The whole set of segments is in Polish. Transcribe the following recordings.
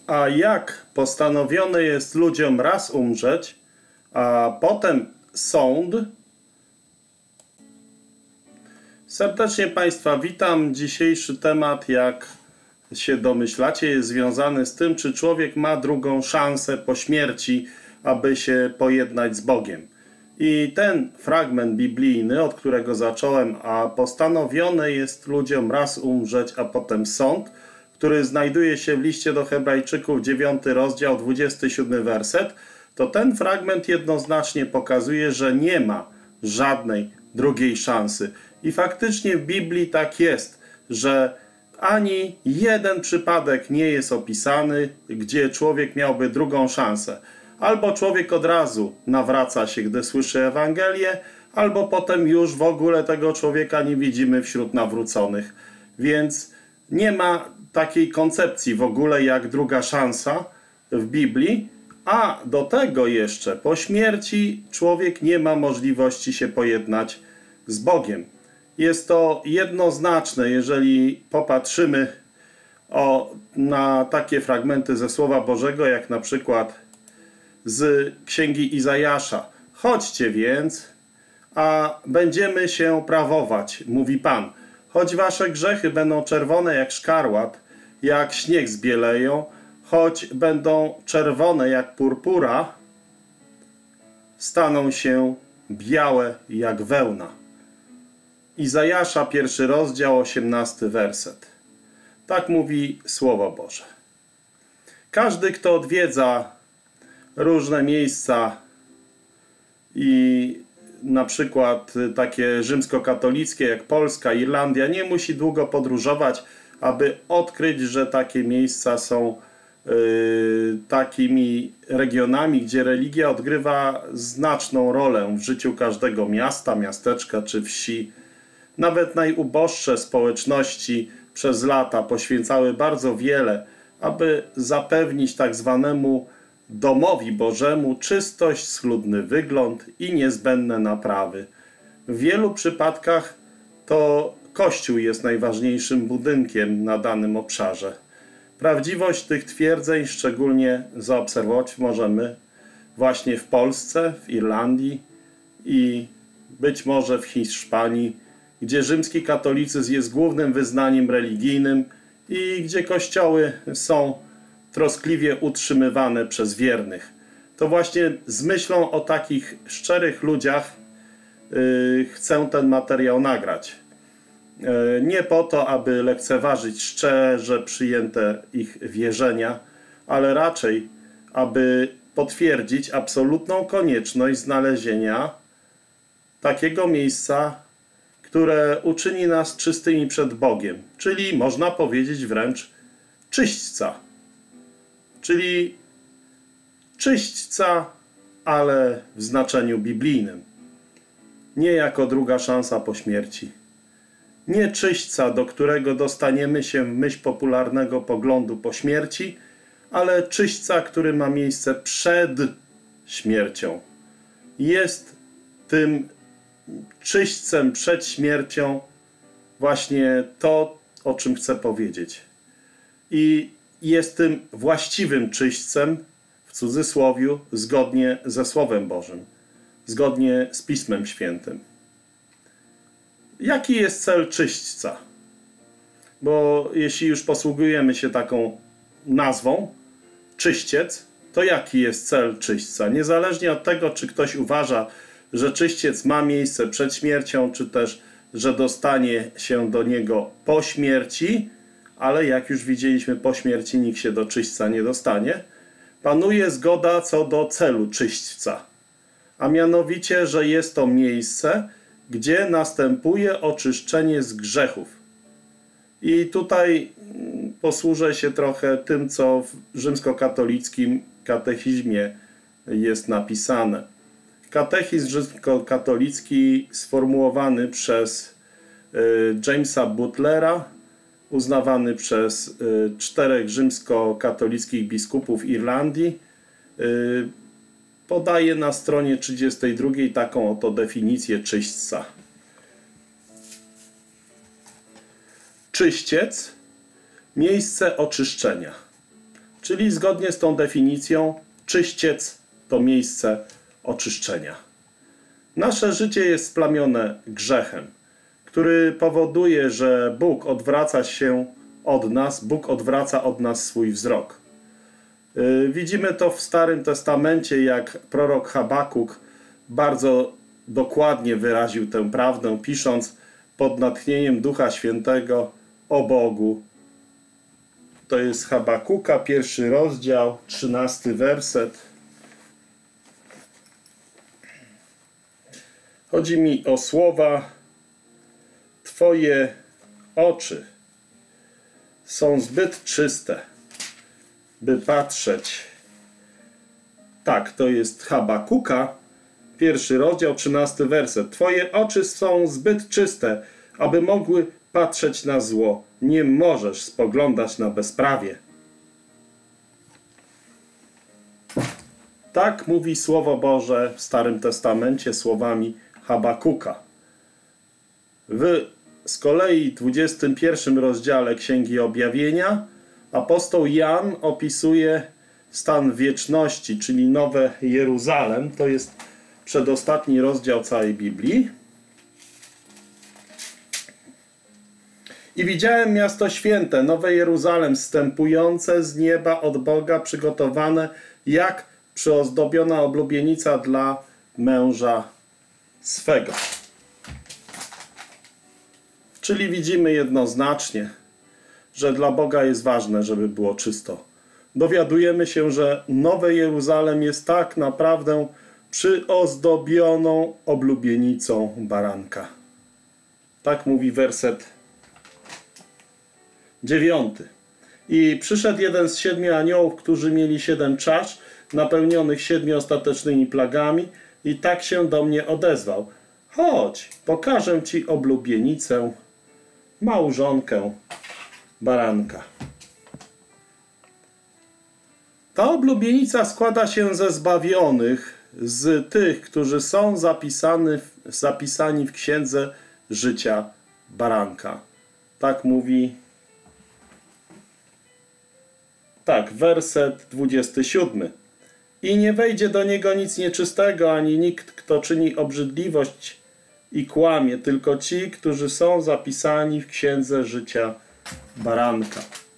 A jak postanowione jest ludziom raz umrzeć, a potem sąd? Serdecznie Państwa witam. Dzisiejszy temat, jak się domyślacie, jest związany z tym, czy człowiek ma drugą szansę po śmierci, aby się pojednać z Bogiem. I ten fragment biblijny, od którego zacząłem, a postanowione jest ludziom raz umrzeć, a potem sąd, który znajduje się w liście do Hebrajczyków, 9 rozdział, 27 werset, to ten fragment jednoznacznie pokazuje, że nie ma żadnej drugiej szansy. I faktycznie w Biblii tak jest, że ani jeden przypadek nie jest opisany, gdzie człowiek miałby drugą szansę. Albo człowiek od razu nawraca się, gdy słyszy Ewangelię, albo potem już w ogóle tego człowieka nie widzimy wśród nawróconych. Więc nie ma takiej koncepcji w ogóle jak druga szansa w Biblii, a do tego jeszcze po śmierci człowiek nie ma możliwości się pojednać z Bogiem. Jest to jednoznaczne, jeżeli popatrzymy na takie fragmenty ze Słowa Bożego, jak na przykład z Księgi Izajasza. Chodźcie więc, a będziemy się prawować, mówi Pan. Choć wasze grzechy będą czerwone jak szkarłat, jak śnieg zbieleją, choć będą czerwone jak purpura, staną się białe jak wełna. Izajasza, 1 rozdział, 18 werset. Tak mówi Słowo Boże. Każdy, kto odwiedza różne miejsca i na przykład takie rzymskokatolickie jak Polska, Irlandia, nie musi długo podróżować, aby odkryć, że takie miejsca są takimi regionami, gdzie religia odgrywa znaczną rolę w życiu każdego miasta, miasteczka czy wsi. Nawet najuboższe społeczności przez lata poświęcały bardzo wiele, aby zapewnić tak zwanemu domowi Bożemu czystość, schludny wygląd i niezbędne naprawy. W wielu przypadkach to Kościół jest najważniejszym budynkiem na danym obszarze. Prawdziwość tych twierdzeń szczególnie zaobserwować możemy właśnie w Polsce, w Irlandii i być może w Hiszpanii, gdzie rzymski katolicyzm jest głównym wyznaniem religijnym i gdzie kościoły są troskliwie utrzymywane przez wiernych. To właśnie z myślą o takich szczerych ludziach chcę ten materiał nagrać. Nie po to, aby lekceważyć szczerze przyjęte ich wierzenia, ale raczej, aby potwierdzić absolutną konieczność znalezienia takiego miejsca, które uczyni nas czystymi przed Bogiem, czyli można powiedzieć wręcz czyśćca. Czyli czyśćca, ale w znaczeniu biblijnym. Nie jako druga szansa po śmierci. Nie czyśćca, do którego dostaniemy się w myśl popularnego poglądu po śmierci, ale czyśćca, który ma miejsce przed śmiercią. Jest tym czyśćcem przed śmiercią właśnie to, o czym chcę powiedzieć. I jest tym właściwym czyśćcem, w cudzysłowiu, zgodnie ze Słowem Bożym, zgodnie z Pismem Świętym. Jaki jest cel czyśćca? Bo jeśli już posługujemy się taką nazwą, czyściec, to jaki jest cel czyśćca? Niezależnie od tego, czy ktoś uważa, że czyściec ma miejsce przed śmiercią, czy też, że dostanie się do niego po śmierci, ale jak już widzieliśmy, po śmierci nikt się do czyśćca nie dostanie, panuje zgoda co do celu czyśćca, a mianowicie, że jest to miejsce, gdzie następuje oczyszczenie z grzechów. I tutaj posłużę się trochę tym, co w rzymskokatolickim katechizmie jest napisane. Katechizm rzymskokatolicki sformułowany przez Jamesa Butlera, uznawany przez 4 rzymskokatolickich biskupów Irlandii, podaje na stronie 32 taką oto definicję czyśćca. Czyściec, miejsce oczyszczenia. Czyli zgodnie z tą definicją czyściec to miejsce oczyszczenia. Nasze życie jest splamione grzechem, który powoduje, że Bóg odwraca się od nas, Bóg odwraca od nas swój wzrok. Widzimy to w Starym Testamencie, jak prorok Habakuk bardzo dokładnie wyraził tę prawdę, pisząc pod natchnieniem Ducha Świętego o Bogu. To jest Habakuka, 1 rozdział, 13 werset. Chodzi mi o słowa: Twoje oczy są zbyt czyste, by patrzeć. Tak, to jest Habakuka, 1 rozdział, 13 werset. Twoje oczy są zbyt czyste, aby mogły patrzeć na zło. Nie możesz spoglądać na bezprawie. Tak mówi Słowo Boże w Starym Testamencie słowami Habakuka. Z kolei w 21 rozdziale Księgi Objawienia apostoł Jan opisuje stan wieczności, czyli Nowe Jeruzalem. To jest przedostatni rozdział całej Biblii. I widziałem miasto święte, Nowe Jeruzalem, zstępujące z nieba od Boga, przygotowane jak przyozdobiona oblubienica dla męża swego. Czyli widzimy jednoznacznie, że dla Boga jest ważne, żeby było czysto. Dowiadujemy się, że Nowe Jeruzalem jest tak naprawdę przyozdobioną oblubienicą baranka. Tak mówi werset 9. I przyszedł jeden z 7 aniołów, którzy mieli 7 czasz, napełnionych 7 ostatecznymi plagami, i tak się do mnie odezwał: chodź, pokażę ci oblubienicę, małżonkę baranka. Ta oblubienica składa się ze zbawionych, z tych, którzy są zapisani w Księdze Życia Baranka. Tak mówi, werset 27. I nie wejdzie do niego nic nieczystego, ani nikt, kto czyni obrzydliwość i kłamie, tylko ci, którzy są zapisani w Księdze Życia Baranka.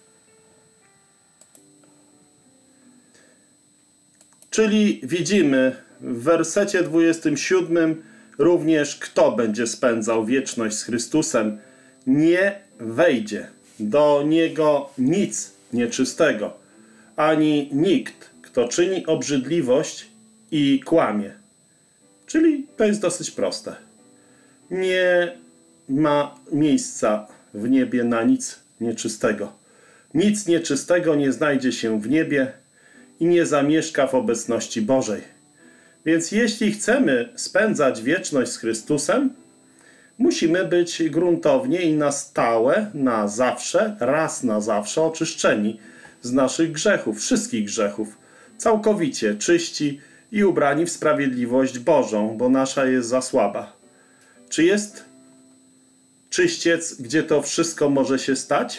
Czyli widzimy w wersecie 27 również, kto będzie spędzał wieczność z Chrystusem. Nie wejdzie do niego nic nieczystego, ani nikt, kto czyni obrzydliwość i kłamie. Czyli to jest dosyć proste. Nie ma miejsca w niebie na nic nieczystego. Nic nieczystego nie znajdzie się w niebie i nie zamieszka w obecności Bożej. Więc jeśli chcemy spędzać wieczność z Chrystusem, musimy być gruntownie i na stałe, na zawsze, raz na zawsze oczyszczeni z naszych grzechów, wszystkich grzechów, całkowicie czyści i ubrani w sprawiedliwość Bożą, bo nasza jest za słaba. Czy jest czyściec, gdzie to wszystko może się stać?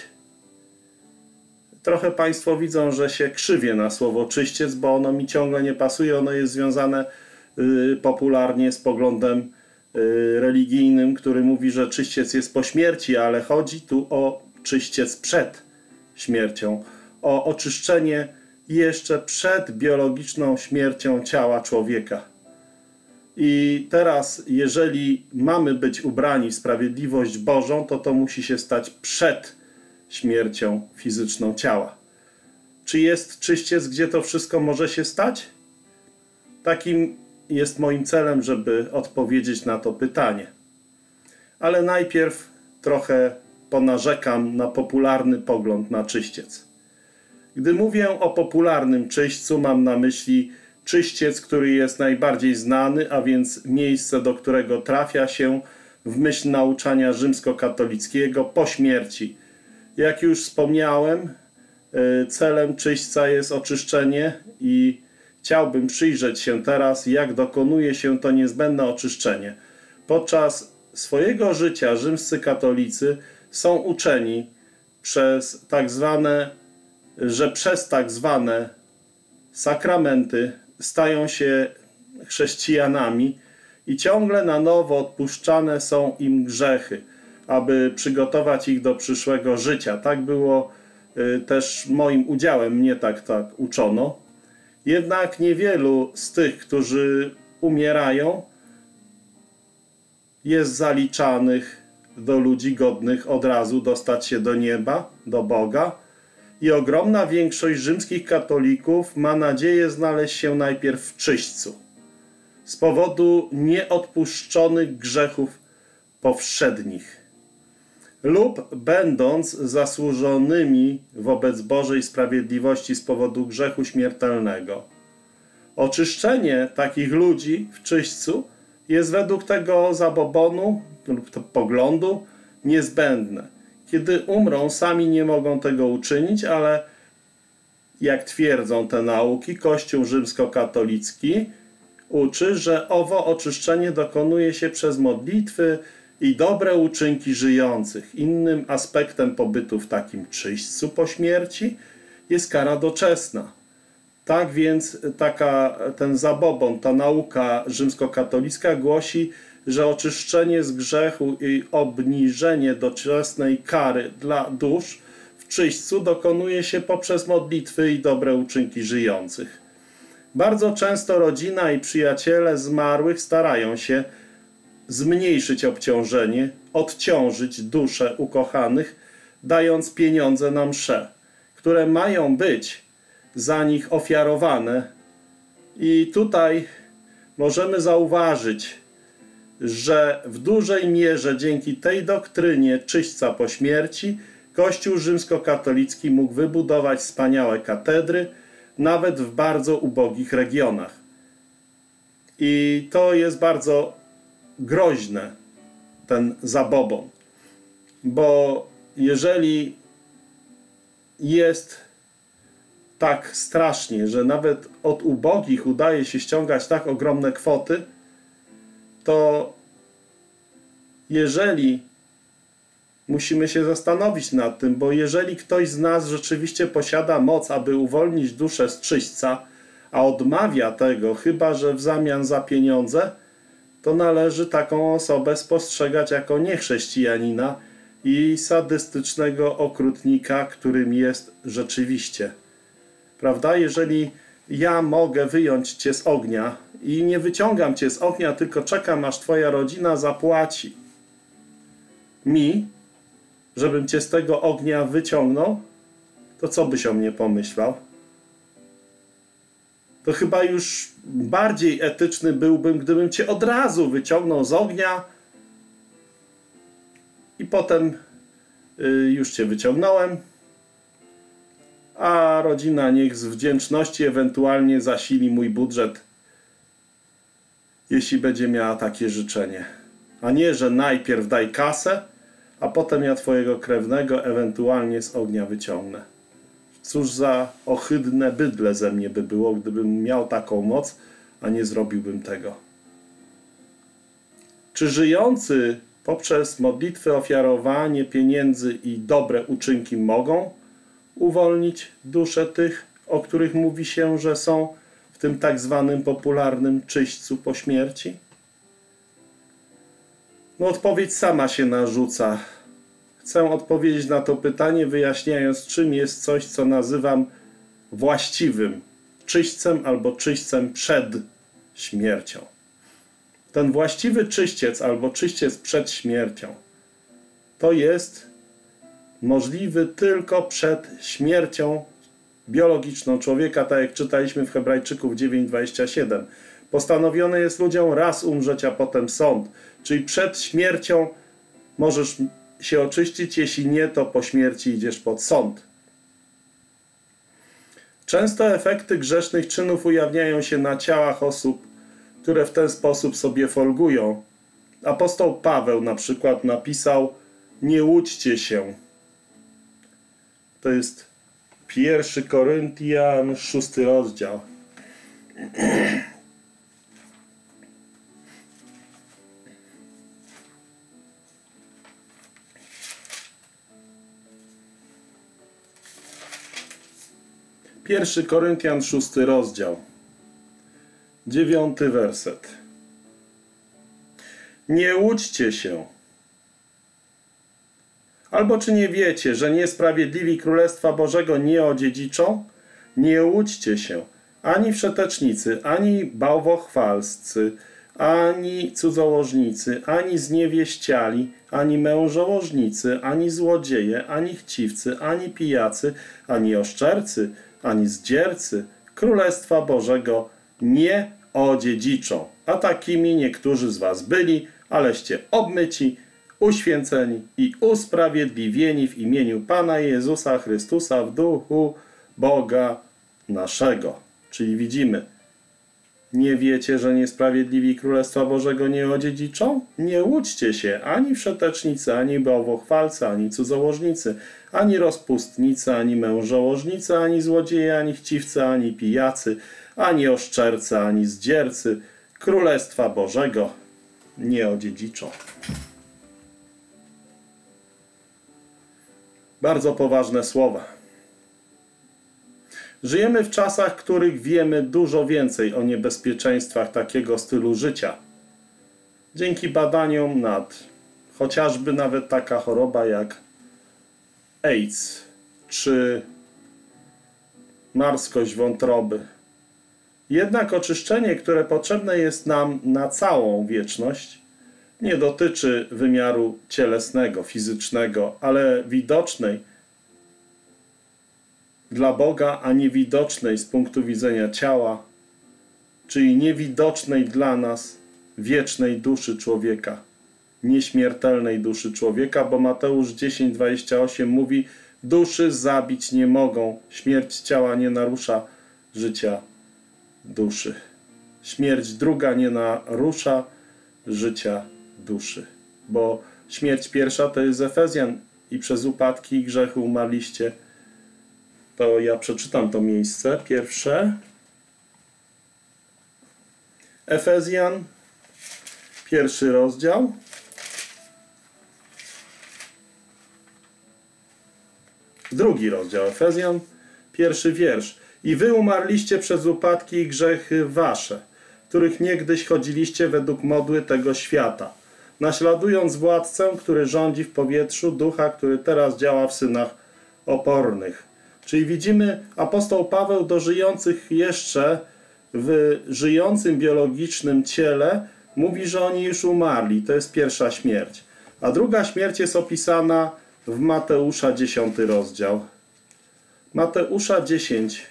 Trochę Państwo widzą, że się krzywię na słowo czyściec, bo ono mi ciągle nie pasuje. Ono jest związane popularnie z poglądem religijnym, który mówi, że czyściec jest po śmierci, ale chodzi tu o czyściec przed śmiercią, o oczyszczenie jeszcze przed biologiczną śmiercią ciała człowieka. I teraz, jeżeli mamy być ubrani w sprawiedliwość Bożą, to musi się stać przed śmiercią fizyczną ciała. Czy jest czyściec, gdzie to wszystko może się stać? Takim jest moim celem, żeby odpowiedzieć na to pytanie. Ale najpierw trochę ponarzekam na popularny pogląd na czyściec. Gdy mówię o popularnym czyśćcu, mam na myśli czyściec, który jest najbardziej znany, a więc miejsce, do którego trafia się w myśl nauczania rzymskokatolickiego po śmierci. Jak już wspomniałem, celem czyśćca jest oczyszczenie i chciałbym przyjrzeć się teraz, jak dokonuje się to niezbędne oczyszczenie. Podczas swojego życia rzymscy katolicy są uczeni przez tak zwane że przez tak zwane sakramenty stają się chrześcijanami i ciągle na nowo odpuszczane są im grzechy, aby przygotować ich do przyszłego życia. Tak było też moim udziałem, mnie tak uczono. Jednak niewielu z tych, którzy umierają, jest zaliczanych do ludzi godnych od razu dostać się do nieba, do Boga. I ogromna większość rzymskich katolików ma nadzieję znaleźć się najpierw w czyśćcu z powodu nieodpuszczonych grzechów powszednich lub będąc zasłużonymi wobec Bożej sprawiedliwości z powodu grzechu śmiertelnego. Oczyszczenie takich ludzi w czyśćcu jest według tego zabobonu lub poglądu niezbędne. Kiedy umrą, sami nie mogą tego uczynić, ale jak twierdzą te nauki, Kościół rzymskokatolicki uczy, że owo oczyszczenie dokonuje się przez modlitwy i dobre uczynki żyjących. Innym aspektem pobytu w takim czyśćcu po śmierci jest kara doczesna. Tak więc ten zabobon, ta nauka rzymskokatolicka głosi, że oczyszczenie z grzechu i obniżenie doczesnej kary dla dusz w czyśćcu dokonuje się poprzez modlitwy i dobre uczynki żyjących. Bardzo często rodzina i przyjaciele zmarłych starają się zmniejszyć obciążenie, odciążyć dusze ukochanych, dając pieniądze na msze, które mają być za nich ofiarowane. I tutaj możemy zauważyć, że w dużej mierze dzięki tej doktrynie czyśćca po śmierci Kościół rzymskokatolicki mógł wybudować wspaniałe katedry, nawet w bardzo ubogich regionach. I to jest bardzo groźne, ten zabobon, bo jeżeli jest tak strasznie, że nawet od ubogich udaje się ściągać tak ogromne kwoty, to jeżeli musimy się zastanowić nad tym, bo jeżeli ktoś z nas rzeczywiście posiada moc, aby uwolnić duszę z czyśćca, a odmawia tego, chyba że w zamian za pieniądze, to należy taką osobę spostrzegać jako niechrześcijanina i sadystycznego okrutnika, którym jest rzeczywiście. Prawda? Jeżeli ja mogę wyjąć cię z ognia i nie wyciągam cię z ognia, tylko czekam, aż twoja rodzina zapłaci mi, żebym cię z tego ognia wyciągnął, to co byś o mnie pomyślał? To chyba już bardziej etyczny byłbym, gdybym cię od razu wyciągnął z ognia i potem już cię wyciągnąłem, a rodzina niech z wdzięczności ewentualnie zasili mój budżet, jeśli będzie miała takie życzenie. A nie, że najpierw daj kasę, a potem ja twojego krewnego ewentualnie z ognia wyciągnę. Cóż za ohydne bydle ze mnie by było, gdybym miał taką moc, a nie zrobiłbym tego. Czy żyjący poprzez modlitwy, ofiarowanie pieniędzy i dobre uczynki mogą uwolnić duszę tych, o których mówi się, że są w tym tak zwanym popularnym czyśćcu po śmierci? No odpowiedź sama się narzuca. Chcę odpowiedzieć na to pytanie, wyjaśniając, czym jest coś, co nazywam właściwym czyśćcem albo czyśćcem przed śmiercią. Ten właściwy czyściec albo czyściec przed śmiercią to jest możliwy tylko przed śmiercią biologiczną człowieka, tak jak czytaliśmy w Hebrajczyków 9:27. Postanowione jest ludziom raz umrzeć, a potem sąd. Czyli przed śmiercią możesz się oczyścić, jeśli nie, to po śmierci idziesz pod sąd. Często efekty grzesznych czynów ujawniają się na ciałach osób, które w ten sposób sobie folgują. Apostoł Paweł na przykład napisał: nie łudźcie się. To jest 1 Koryntian, 6 rozdział. 1 Koryntian 6 rozdział, 9 werset. Nie łudźcie się. Albo czy nie wiecie, że niesprawiedliwi Królestwa Bożego nie odziedziczą? Nie łudźcie się. Ani wszetecznicy, ani bałwochwalscy, ani cudzołożnicy, ani zniewieściali, ani mężołożnicy, ani złodzieje, ani chciwcy, ani pijacy, ani oszczercy, ani zdziercy Królestwa Bożego nie odziedziczą. A takimi niektórzy z was byli, aleście obmyci, uświęceni i usprawiedliwieni w imieniu Pana Jezusa Chrystusa w duchu Boga naszego. Czyli widzimy, nie wiecie, że niesprawiedliwi Królestwa Bożego nie odziedziczą? Nie łudźcie się, ani wszetecznicy, ani bałwochwalcy, ani cudzołożnicy, ani rozpustnicy, ani mężołożnicy, ani złodzieje, ani chciwcy, ani pijacy, ani oszczercy, ani zdziercy Królestwa Bożego nie odziedziczą. Bardzo poważne słowa. Żyjemy w czasach, w których wiemy dużo więcej o niebezpieczeństwach takiego stylu życia. Dzięki badaniom nad chociażby nawet taka choroba jak AIDS czy marskość wątroby. Jednak oczyszczenie, które potrzebne jest nam na całą wieczność, nie dotyczy wymiaru cielesnego, fizycznego, ale widocznej dla Boga, a niewidocznej z punktu widzenia ciała, czyli niewidocznej dla nas wiecznej duszy człowieka, nieśmiertelnej duszy człowieka, bo Mateusz 10:28 mówi: duszy zabić nie mogą, śmierć ciała nie narusza życia duszy. Śmierć druga nie narusza życia duszy, bo śmierć pierwsza to jest z Efezjan: i przez upadki i grzechy umarliście. To ja przeczytam to miejsce pierwsze. Efezjan, 1 rozdział. Drugi rozdział Efezjan, 1 wiersz. I wy umarliście przez upadki i grzechy wasze, których niegdyś chodziliście według modły tego świata, naśladując władcę, który rządzi w powietrzu, ducha, który teraz działa w synach opornych. Czyli widzimy, apostoł Paweł do żyjących jeszcze w żyjącym biologicznym ciele mówi, że oni już umarli. To jest pierwsza śmierć. A druga śmierć jest opisana w Mateusza 10 rozdział. Mateusza 10.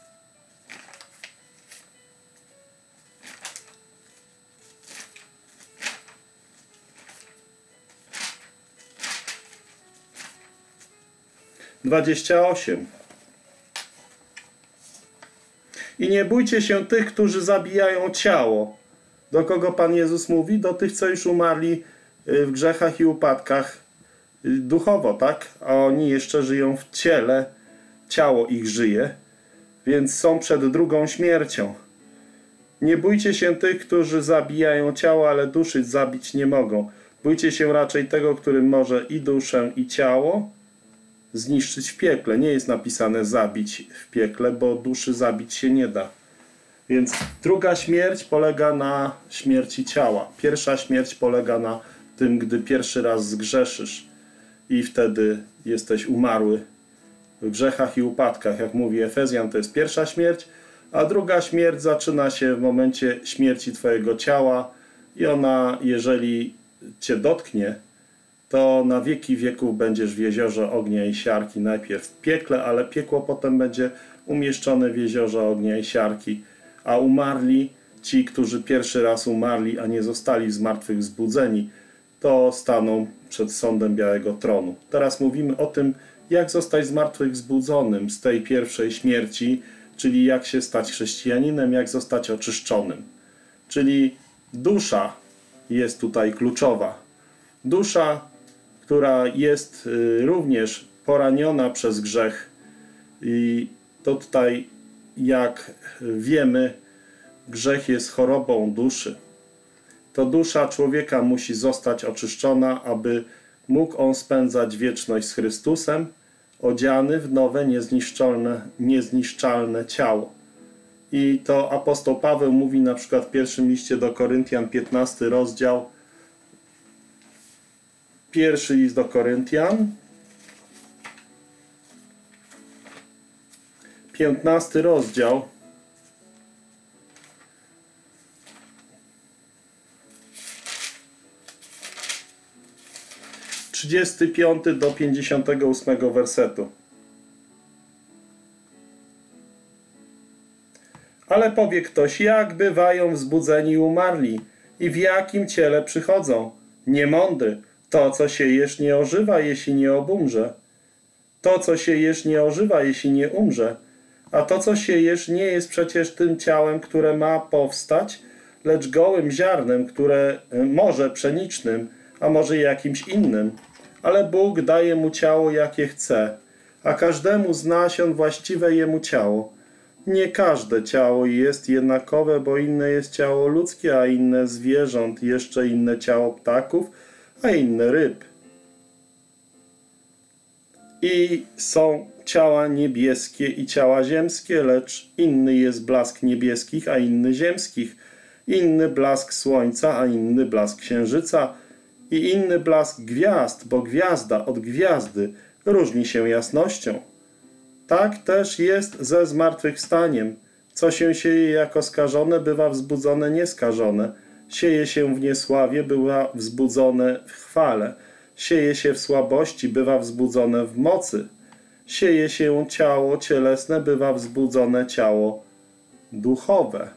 I nie bójcie się tych, którzy zabijają ciało. Do kogo Pan Jezus mówi? Do tych, co już umarli w grzechach i upadkach duchowo, tak? A oni jeszcze żyją w ciele. Ciało ich żyje, więc są przed drugą śmiercią. Nie bójcie się tych, którzy zabijają ciało, ale duszy zabić nie mogą. Bójcie się raczej tego, który może i duszę, i ciało zniszczyć w piekle. Nie jest napisane zabić w piekle, bo duszy zabić się nie da. Więc druga śmierć polega na śmierci ciała. Pierwsza śmierć polega na tym, gdy pierwszy raz zgrzeszysz i wtedy jesteś umarły w grzechach i upadkach. Jak mówi Efezjan, to jest pierwsza śmierć, a druga śmierć zaczyna się w momencie śmierci twojego ciała i ona, jeżeli cię dotknie, to na wieki wieków będziesz w jeziorze ognia i siarki, najpierw w piekle, ale piekło potem będzie umieszczone w jeziorze ognia i siarki, a umarli, ci, którzy pierwszy raz umarli, a nie zostali zmartwychwzbudzeni, to staną przed sądem Białego Tronu. Teraz mówimy o tym, jak zostać zmartwychwzbudzonym z tej pierwszej śmierci, czyli jak się stać chrześcijaninem, jak zostać oczyszczonym. Czyli dusza jest tutaj kluczowa. Dusza, która jest również poraniona przez grzech i to tutaj, jak wiemy, grzech jest chorobą duszy. To dusza człowieka musi zostać oczyszczona, aby mógł on spędzać wieczność z Chrystusem, odziany w nowe, niezniszczalne ciało. I to apostoł Paweł mówi na przykład w pierwszym liście do Koryntian, 15 rozdział, pierwszy list do Koryntian, 15 rozdział, 35 do 58 wersetu. Ale powie ktoś, jak bywają wzbudzeni umarli i w jakim ciele przychodzą? Niemądry, to co siejesz nie ożywa, jeśli nie obumrze. To co siejesz nie ożywa, jeśli nie umrze. A to co siejesz nie jest przecież tym ciałem, które ma powstać, lecz gołym ziarnem, które może pszenicznym, a może jakimś innym. Ale Bóg daje mu ciało, jakie chce, a każdemu z nasion właściwe jemu ciało. Nie każde ciało jest jednakowe, bo inne jest ciało ludzkie, a inne zwierząt, jeszcze inne ciało ptaków, a inne ryb. I są ciała niebieskie i ciała ziemskie, lecz inny jest blask niebieskich, a inny ziemskich, inny blask słońca, a inny blask księżyca i inny blask gwiazd, bo gwiazda od gwiazdy różni się jasnością. Tak też jest ze zmartwychwstaniem. Co się sieje jako skażone, bywa wzbudzone nieskażone. Sieje się w niesławie, bywa wzbudzone w chwale. Sieje się w słabości, bywa wzbudzone w mocy. Sieje się ciało cielesne, bywa wzbudzone ciało duchowe.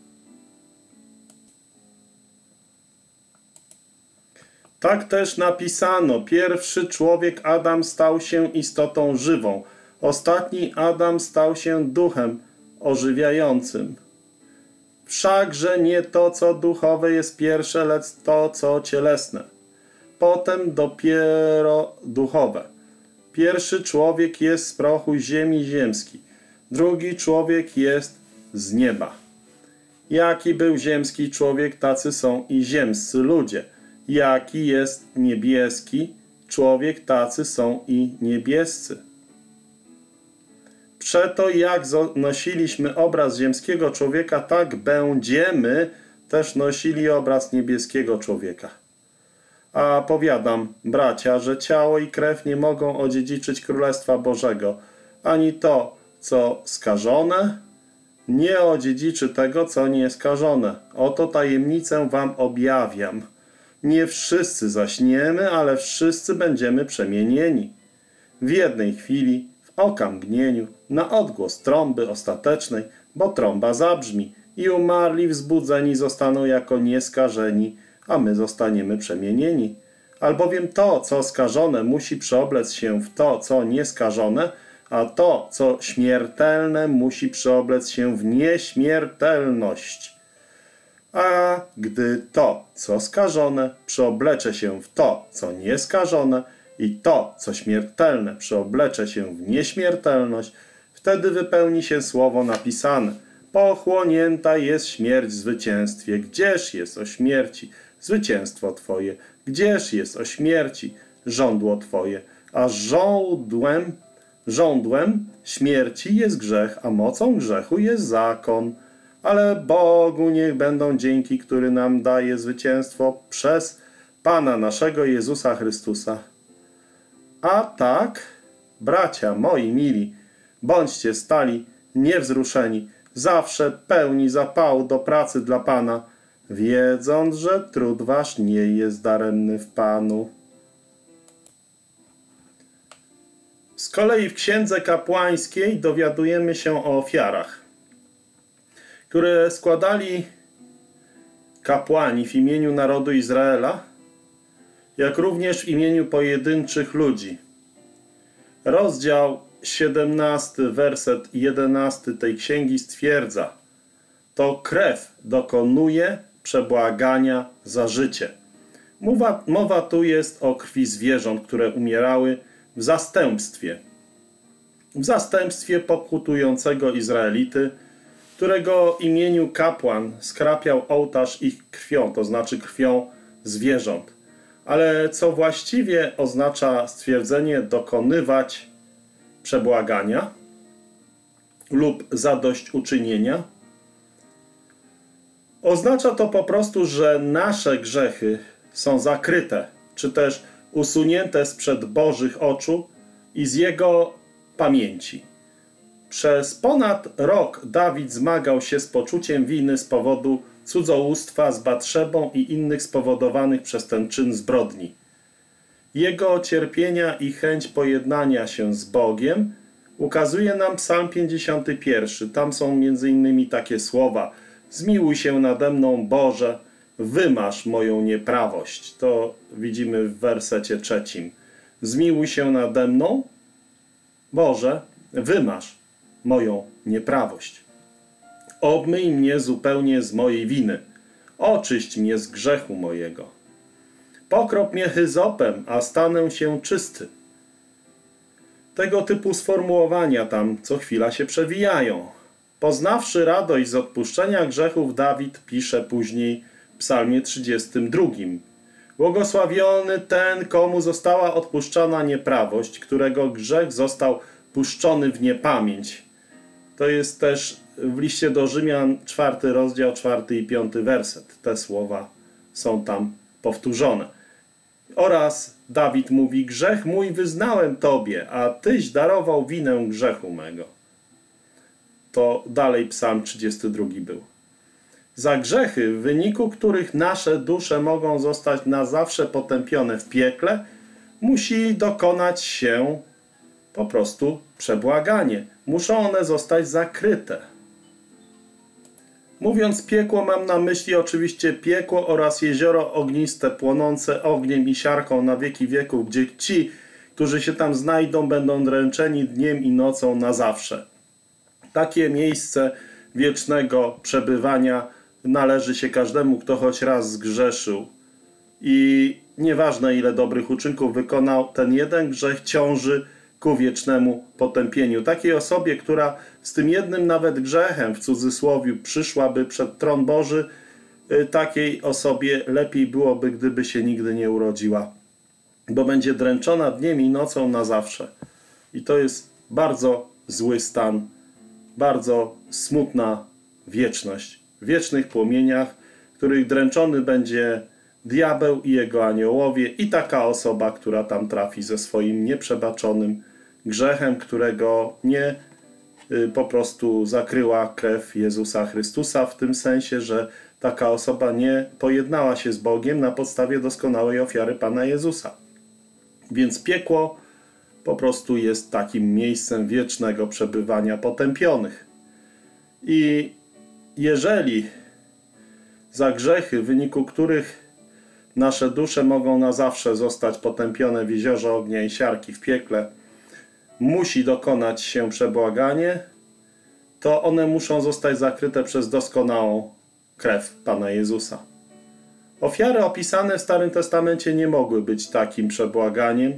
Tak też napisano, pierwszy człowiek Adam stał się istotą żywą, ostatni Adam stał się duchem ożywiającym. Wszakże nie to, co duchowe jest pierwsze, lecz to, co cielesne. Potem dopiero duchowe. Pierwszy człowiek jest z prochu ziemi ziemski, drugi człowiek jest z nieba. Jaki był ziemski człowiek, tacy są i ziemscy ludzie. Jaki jest niebieski człowiek, tacy są i niebiescy. Przeto jak nosiliśmy obraz ziemskiego człowieka, tak będziemy też nosili obraz niebieskiego człowieka. A powiadam, bracia, że ciało i krew nie mogą odziedziczyć Królestwa Bożego, ani to, co skażone, nie odziedziczy tego, co nieskażone. Oto tajemnicę wam objawiam. Nie wszyscy zaśniemy, ale wszyscy będziemy przemienieni. W jednej chwili, w okamgnieniu, na odgłos trąby ostatecznej, bo trąba zabrzmi i umarli wzbudzeni zostaną jako nieskażeni, a my zostaniemy przemienieni. Albowiem to, co skażone, musi przeoblec się w to, co nieskażone, a to, co śmiertelne, musi przeoblec się w nieśmiertelność. A gdy to, co skażone, przeoblecze się w to, co nieskażone i to, co śmiertelne, przeoblecze się w nieśmiertelność, wtedy wypełni się słowo napisane. Pochłonięta jest śmierć w zwycięstwie. Gdzież jest o śmierci zwycięstwo Twoje? Gdzież jest o śmierci żądło Twoje? A żądłem śmierci jest grzech, a mocą grzechu jest zakon. Ale Bogu niech będą dzięki, który nam daje zwycięstwo przez Pana naszego Jezusa Chrystusa. A tak, bracia moi mili, bądźcie stali, niewzruszeni, zawsze pełni zapału do pracy dla Pana, wiedząc, że trud wasz nie jest daremny w Panu. Z kolei w Księdze Kapłańskiej dowiadujemy się o ofiarach, które składali kapłani w imieniu narodu Izraela, jak również w imieniu pojedynczych ludzi. Rozdział 17, werset 11 tej księgi stwierdza: to krew dokonuje przebłagania za życie. Mowa tu jest o krwi zwierząt, które umierały w zastępstwie pokutującego Izraelity, którego imieniu kapłan skrapiał ołtarz ich krwią, to znaczy krwią zwierząt. Ale co właściwie oznacza stwierdzenie dokonywać przebłagania lub zadośćuczynienia. Oznacza to po prostu, że nasze grzechy są zakryte, czy też usunięte sprzed Bożych oczu i z Jego pamięci. Przez ponad rok Dawid zmagał się z poczuciem winy z powodu cudzołóstwa z Batszebą i innych spowodowanych przez ten czyn zbrodni. Jego cierpienia i chęć pojednania się z Bogiem ukazuje nam Psalm 51. Tam są m.in. takie słowa: zmiłuj się nade mną, Boże, wymasz moją nieprawość. To widzimy w wersecie 3. Zmiłuj się nade mną, Boże, wymasz moją nieprawość. Obmyj mnie zupełnie z mojej winy. Oczyść mnie z grzechu mojego. Pokrop mnie hyzopem, a stanę się czysty. Tego typu sformułowania tam co chwila się przewijają. Poznawszy radość z odpuszczenia grzechów, Dawid pisze później w psalmie 32. Błogosławiony ten, komu została odpuszczona nieprawość, którego grzech został puszczony w niepamięć. To jest też w liście do Rzymian 4 rozdział 4 i 5 werset. Te słowa są tam powtórzone. Oraz Dawid mówi: grzech mój wyznałem Tobie, a Tyś darował winę grzechu mego. To dalej psalm 32 był. Za grzechy, w wyniku których nasze dusze mogą zostać na zawsze potępione w piekle, musi dokonać się po prostu przebłaganie. Muszą one zostać zakryte. Mówiąc piekło, mam na myśli oczywiście piekło oraz jezioro ogniste, płonące ogniem i siarką na wieki wieków, gdzie ci, którzy się tam znajdą, będą dręczeni dniem i nocą na zawsze. Takie miejsce wiecznego przebywania należy się każdemu, kto choć raz zgrzeszył. I nieważne, ile dobrych uczynków wykonał, ten jeden grzech ciąży ku wiecznemu potępieniu. Takiej osobie, która z tym jednym nawet grzechem, w cudzysłowie, przyszłaby przed tron Boży, takiej osobie lepiej byłoby, gdyby się nigdy nie urodziła, bo będzie dręczona dniem i nocą na zawsze. I to jest bardzo zły stan, bardzo smutna wieczność. W wiecznych płomieniach, których dręczony będzie diabeł i jego aniołowie i taka osoba, która tam trafi ze swoim nieprzebaczonym grzechem, którego nie po prostu zakryła krew Jezusa Chrystusa, w tym sensie, że taka osoba nie pojednała się z Bogiem na podstawie doskonałej ofiary Pana Jezusa. Więc piekło po prostu jest takim miejscem wiecznego przebywania potępionych. I jeżeli za grzechy, w wyniku których nasze dusze mogą na zawsze zostać potępione w jeziorze ognia i siarki w piekle, musi dokonać się przebłaganie, to one muszą zostać zakryte przez doskonałą krew Pana Jezusa. Ofiary opisane w Starym Testamencie nie mogły być takim przebłaganiem,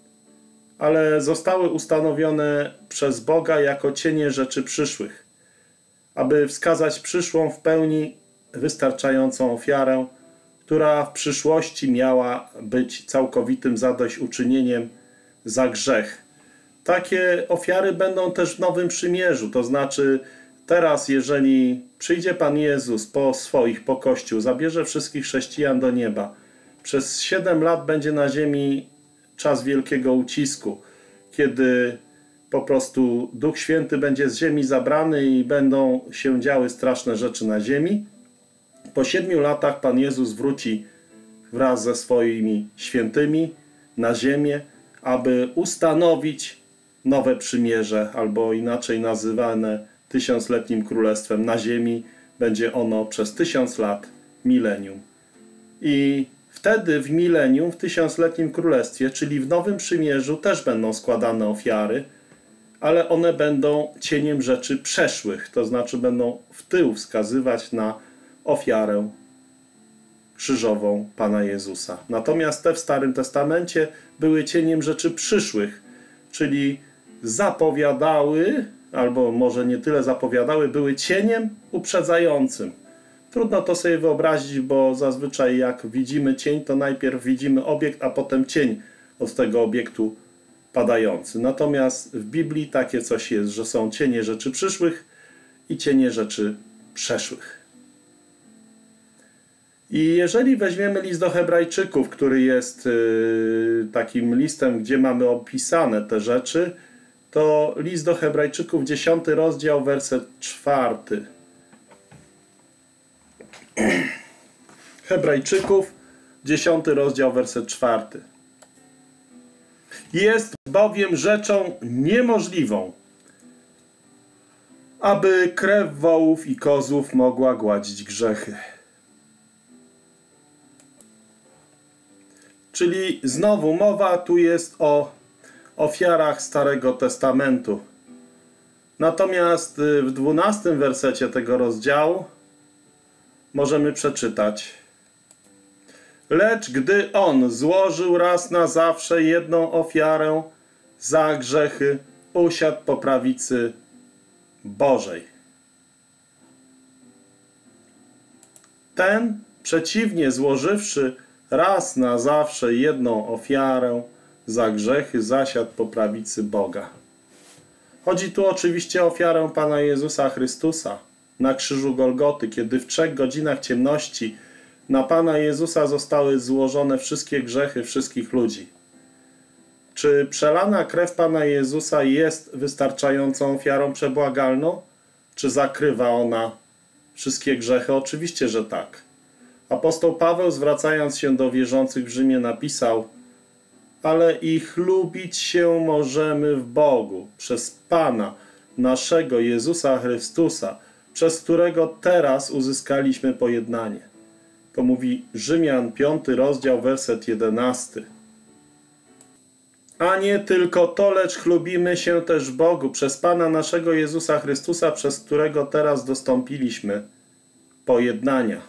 ale zostały ustanowione przez Boga jako cienie rzeczy przyszłych, aby wskazać przyszłą w pełni wystarczającą ofiarę, która w przyszłości miała być całkowitym zadośćuczynieniem za grzech. Takie ofiary będą też w Nowym Przymierzu, to znaczy teraz, jeżeli przyjdzie Pan Jezus po Kościół, zabierze wszystkich chrześcijan do nieba, przez 7 lat będzie na ziemi czas wielkiego ucisku, kiedy po prostu Duch Święty będzie z ziemi zabrany i będą się działy straszne rzeczy na ziemi. Po 7 latach Pan Jezus wróci wraz ze swoimi świętymi na ziemię, aby ustanowić nowe przymierze, albo inaczej nazywane tysiącletnim królestwem na ziemi. Będzie ono przez 1000 lat milenium. I wtedy w milenium, w tysiącletnim królestwie, czyli w Nowym Przymierzu, też będą składane ofiary, ale one będą cieniem rzeczy przeszłych, to znaczy będą w tył wskazywać na ofiarę krzyżową Pana Jezusa. Natomiast te w Starym Testamencie były cieniem rzeczy przyszłych, czyli zapowiadały, albo może nie tyle zapowiadały, były cieniem uprzedzającym. Trudno to sobie wyobrazić, bo zazwyczaj jak widzimy cień, to najpierw widzimy obiekt, a potem cień od tego obiektu padający. Natomiast w Biblii takie coś jest, że są cienie rzeczy przyszłych i cienie rzeczy przeszłych. I jeżeli weźmiemy list do Hebrajczyków, który jest takim listem, gdzie mamy opisane te rzeczy, to list do Hebrajczyków, 10 rozdział, werset 4. Hebrajczyków, 10 rozdział, werset 4. Jest bowiem rzeczą niemożliwą, aby krew wołów i kozłów mogła gładzić grzechy. Czyli znowu mowa tu jest o ofiarach Starego Testamentu. Natomiast w 12 wersecie tego rozdziału możemy przeczytać: lecz gdy On złożył raz na zawsze jedną ofiarę za grzechy, usiadł po prawicy Bożej. Ten, przeciwnie, złożywszy raz na zawsze jedną ofiarę za grzechy, zasiadł po prawicy Boga. Chodzi tu oczywiście o ofiarę Pana Jezusa Chrystusa na krzyżu Golgoty, kiedy w 3 godzinach ciemności na Pana Jezusa zostały złożone wszystkie grzechy wszystkich ludzi. Czy przelana krew Pana Jezusa jest wystarczającą ofiarą przebłagalną? Czy zakrywa ona wszystkie grzechy? Oczywiście, że tak. Apostoł Paweł, zwracając się do wierzących w Rzymie, napisał: ale i chlubić się możemy w Bogu przez Pana naszego Jezusa Chrystusa, przez którego teraz uzyskaliśmy pojednanie. To mówi Rzymian 5 rozdział, werset 11. A nie tylko to, lecz chlubimy się też w Bogu przez Pana naszego Jezusa Chrystusa, przez którego teraz dostąpiliśmy pojednania.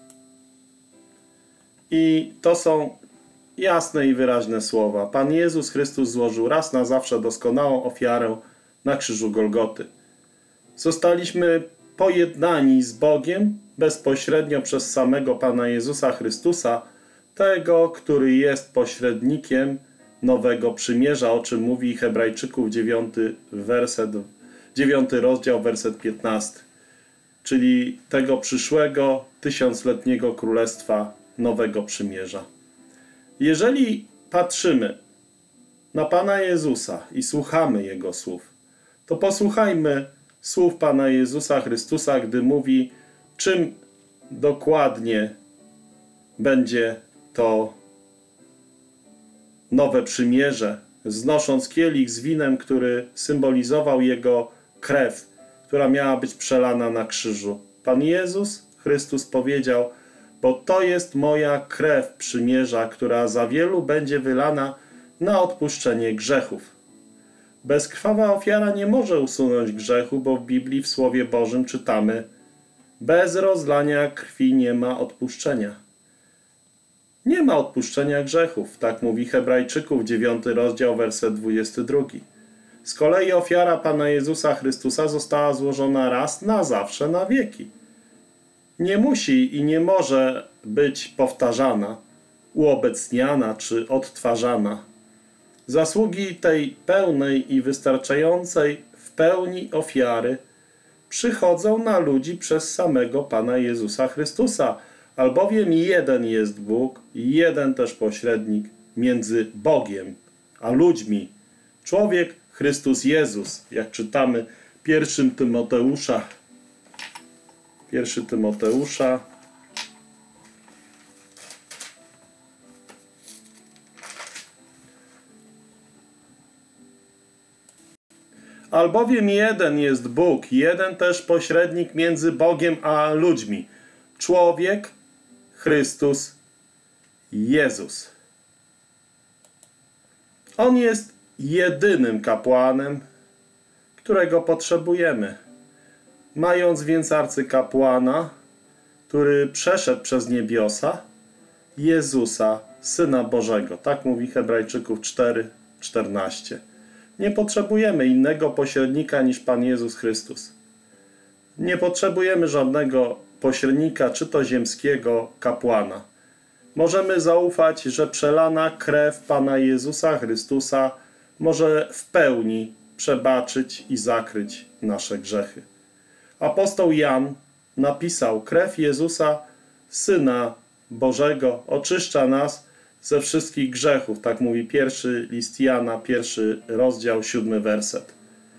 I to są jasne i wyraźne słowa. Pan Jezus Chrystus złożył raz na zawsze doskonałą ofiarę na krzyżu Golgoty. Zostaliśmy pojednani z Bogiem bezpośrednio przez samego Pana Jezusa Chrystusa, tego, który jest pośrednikiem nowego przymierza, o czym mówi Hebrajczyków 9 rozdział, werset 15. Czyli tego przyszłego, tysiącletniego królestwa nowego przymierza. Jeżeli patrzymy na Pana Jezusa i słuchamy Jego słów, to posłuchajmy słów Pana Jezusa Chrystusa, gdy mówi, czym dokładnie będzie to nowe przymierze, znosząc kielich z winem, który symbolizował Jego krew, która miała być przelana na krzyżu. Pan Jezus Chrystus powiedział: bo to jest moja krew przymierza, która za wielu będzie wylana na odpuszczenie grzechów. Bezkrwawa ofiara nie może usunąć grzechu, bo w Biblii w Słowie Bożym czytamy: bez rozlania krwi nie ma odpuszczenia. Nie ma odpuszczenia grzechów, tak mówi Hebrajczyków 9 rozdział, werset 22. Z kolei ofiara Pana Jezusa Chrystusa została złożona raz na zawsze, na wieki. Nie musi i nie może być powtarzana, uobecniana czy odtwarzana. Zasługi tej pełnej i wystarczającej w pełni ofiary przychodzą na ludzi przez samego Pana Jezusa Chrystusa, albowiem jeden jest Bóg i jeden też pośrednik między Bogiem a ludźmi. Człowiek Chrystus Jezus, jak czytamy w 1 Tymoteusza. 1 Tymoteusza. Albowiem jeden jest Bóg, jeden też pośrednik między Bogiem a ludźmi. Człowiek Chrystus Jezus. On jest jedynym kapłanem, którego potrzebujemy. Mając więc arcykapłana, który przeszedł przez niebiosa, Jezusa, Syna Bożego. Tak mówi Hebrajczyków 4:14. Nie potrzebujemy innego pośrednika niż Pan Jezus Chrystus. Nie potrzebujemy żadnego pośrednika, czy to ziemskiego kapłana. Możemy zaufać, że przelana krew Pana Jezusa Chrystusa może w pełni przebaczyć i zakryć nasze grzechy. Apostoł Jan napisał: krew Jezusa, Syna Bożego, oczyszcza nas ze wszystkich grzechów. Tak mówi pierwszy list Jana, 1 rozdział, 7 werset.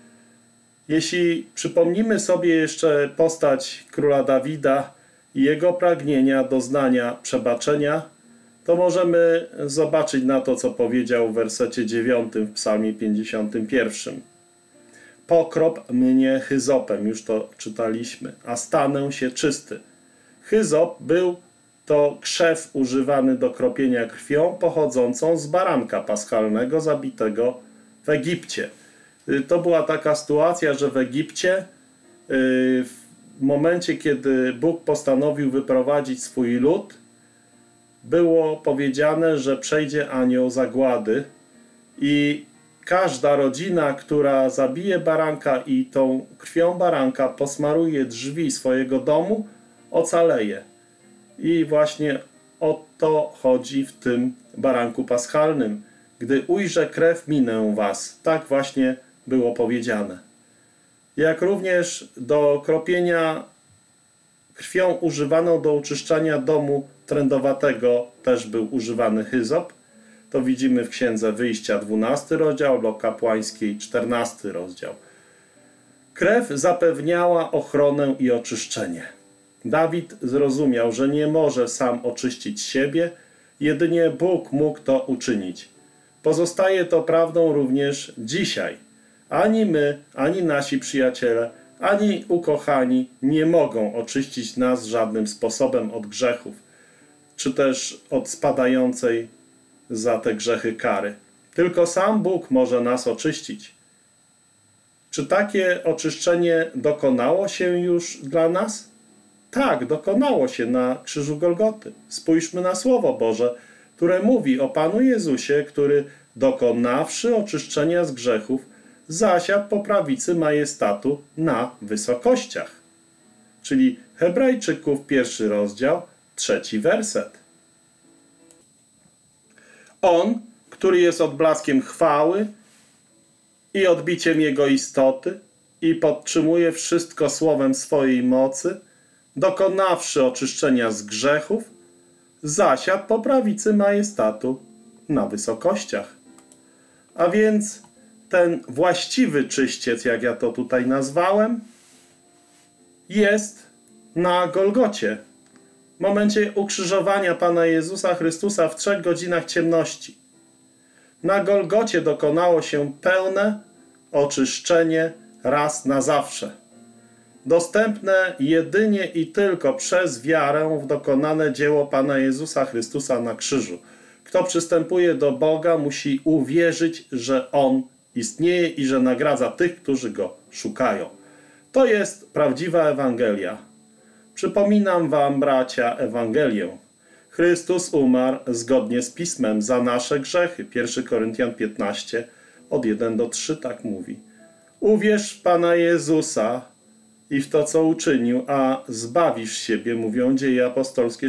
Jeśli przypomnimy sobie jeszcze postać króla Dawida i jego pragnienia doznania przebaczenia, to możemy zobaczyć na to, co powiedział w wersecie 9 w psalmie 51. Pokrop mnie hyzopem, już to czytaliśmy, a stanę się czysty. Hyzop był to krzew używany do kropienia krwią pochodzącą z baranka paschalnego zabitego w Egipcie. To była taka sytuacja, że w Egipcie w momencie, kiedy Bóg postanowił wyprowadzić swój lud, było powiedziane, że przejdzie anioł zagłady i każda rodzina, która zabije baranka i tą krwią baranka posmaruje drzwi swojego domu, ocaleje. I właśnie o to chodzi w tym baranku paschalnym. Gdy ujrzę krew, minę was. Tak właśnie było powiedziane. Jak również do kropienia krwią używaną do oczyszczania domu trędowatego też był używany hyzop. To widzimy w Księdze Wyjścia 12 rozdział, do Kapłańskiej 14 rozdział. Krew zapewniała ochronę i oczyszczenie. Dawid zrozumiał, że nie może sam oczyścić siebie, jedynie Bóg mógł to uczynić. Pozostaje to prawdą również dzisiaj. Ani my, ani nasi przyjaciele, ani ukochani nie mogą oczyścić nas żadnym sposobem od grzechów, czy też od spadającej za te grzechy kary. Tylko sam Bóg może nas oczyścić. Czy takie oczyszczenie dokonało się już dla nas? Tak, dokonało się na krzyżu Golgoty. Spójrzmy na Słowo Boże, które mówi o Panu Jezusie, który dokonawszy oczyszczenia z grzechów, zasiadł po prawicy majestatu na wysokościach. Czyli Hebrajczyków 1 rozdział, 3 werset. On, który jest odblaskiem chwały i odbiciem Jego istoty i podtrzymuje wszystko słowem swojej mocy, dokonawszy oczyszczenia z grzechów, zasiadł po prawicy majestatu na wysokościach. A więc ten właściwy czyściec, jak ja to tutaj nazwałem, jest na Golgocie. W momencie ukrzyżowania Pana Jezusa Chrystusa w 3 godzinach ciemności. Na Golgocie dokonało się pełne oczyszczenie raz na zawsze. Dostępne jedynie i tylko przez wiarę w dokonane dzieło Pana Jezusa Chrystusa na krzyżu. Kto przystępuje do Boga, musi uwierzyć, że On istnieje i że nagradza tych, którzy Go szukają. To jest prawdziwa Ewangelia. Przypominam wam, bracia, Ewangelię. Chrystus umarł zgodnie z Pismem za nasze grzechy. 1 Koryntian 15, od 1 do 3 tak mówi. Uwierz w Pana Jezusa i w to, co uczynił, a zbawisz siebie, mówią Dzieje Apostolskie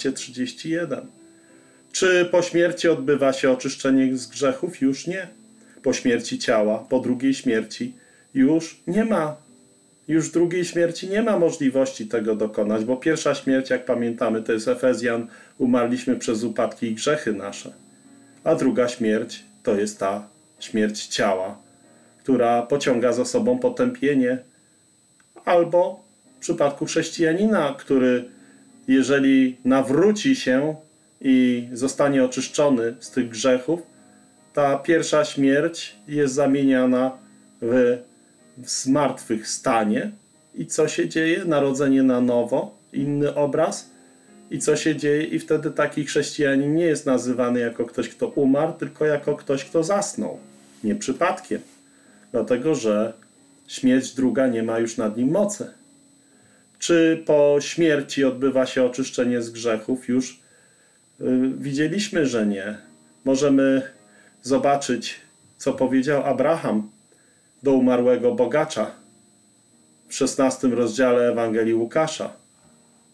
16:31. Czy po śmierci odbywa się oczyszczenie z grzechów? Już nie. Po śmierci ciała, po drugiej śmierci już nie ma. Już drugiej śmierci nie ma możliwości tego dokonać, bo pierwsza śmierć, jak pamiętamy, to jest Efezjan, umarliśmy przez upadki i grzechy nasze. A druga śmierć to jest ta śmierć ciała, która pociąga za sobą potępienie, albo w przypadku chrześcijanina, który jeżeli nawróci się i zostanie oczyszczony z tych grzechów, ta pierwsza śmierć jest zamieniana w zmartwychwstanie. I co się dzieje? Narodzenie na nowo, inny obraz. I co się dzieje? I wtedy taki chrześcijanin nie jest nazywany jako ktoś, kto umarł, tylko jako ktoś, kto zasnął. Nie przypadkiem. Dlatego, że śmierć druga nie ma już nad nim mocy. Czy po śmierci odbywa się oczyszczenie z grzechów? Już widzieliśmy, że nie. Możemy zobaczyć, co powiedział Abraham do umarłego bogacza w 16 rozdziale Ewangelii Łukasza.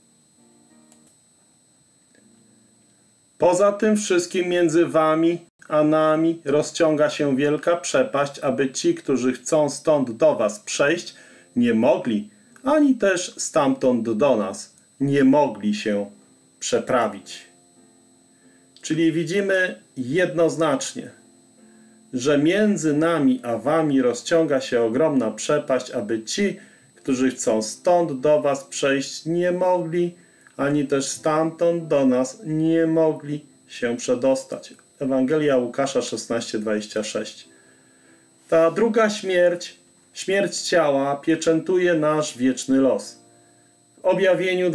Poza tym wszystkim między wami a nami rozciąga się wielka przepaść, aby ci, którzy chcą stąd do was przejść, nie mogli, ani też stamtąd do nas nie mogli się przeprawić. Czyli widzimy jednoznacznie, że między nami a wami rozciąga się ogromna przepaść, aby ci, którzy chcą stąd do was przejść, nie mogli, ani też stamtąd do nas nie mogli się przedostać. Ewangelia Łukasza 16:26. Ta druga śmierć, śmierć ciała, pieczętuje nasz wieczny los. W Objawieniu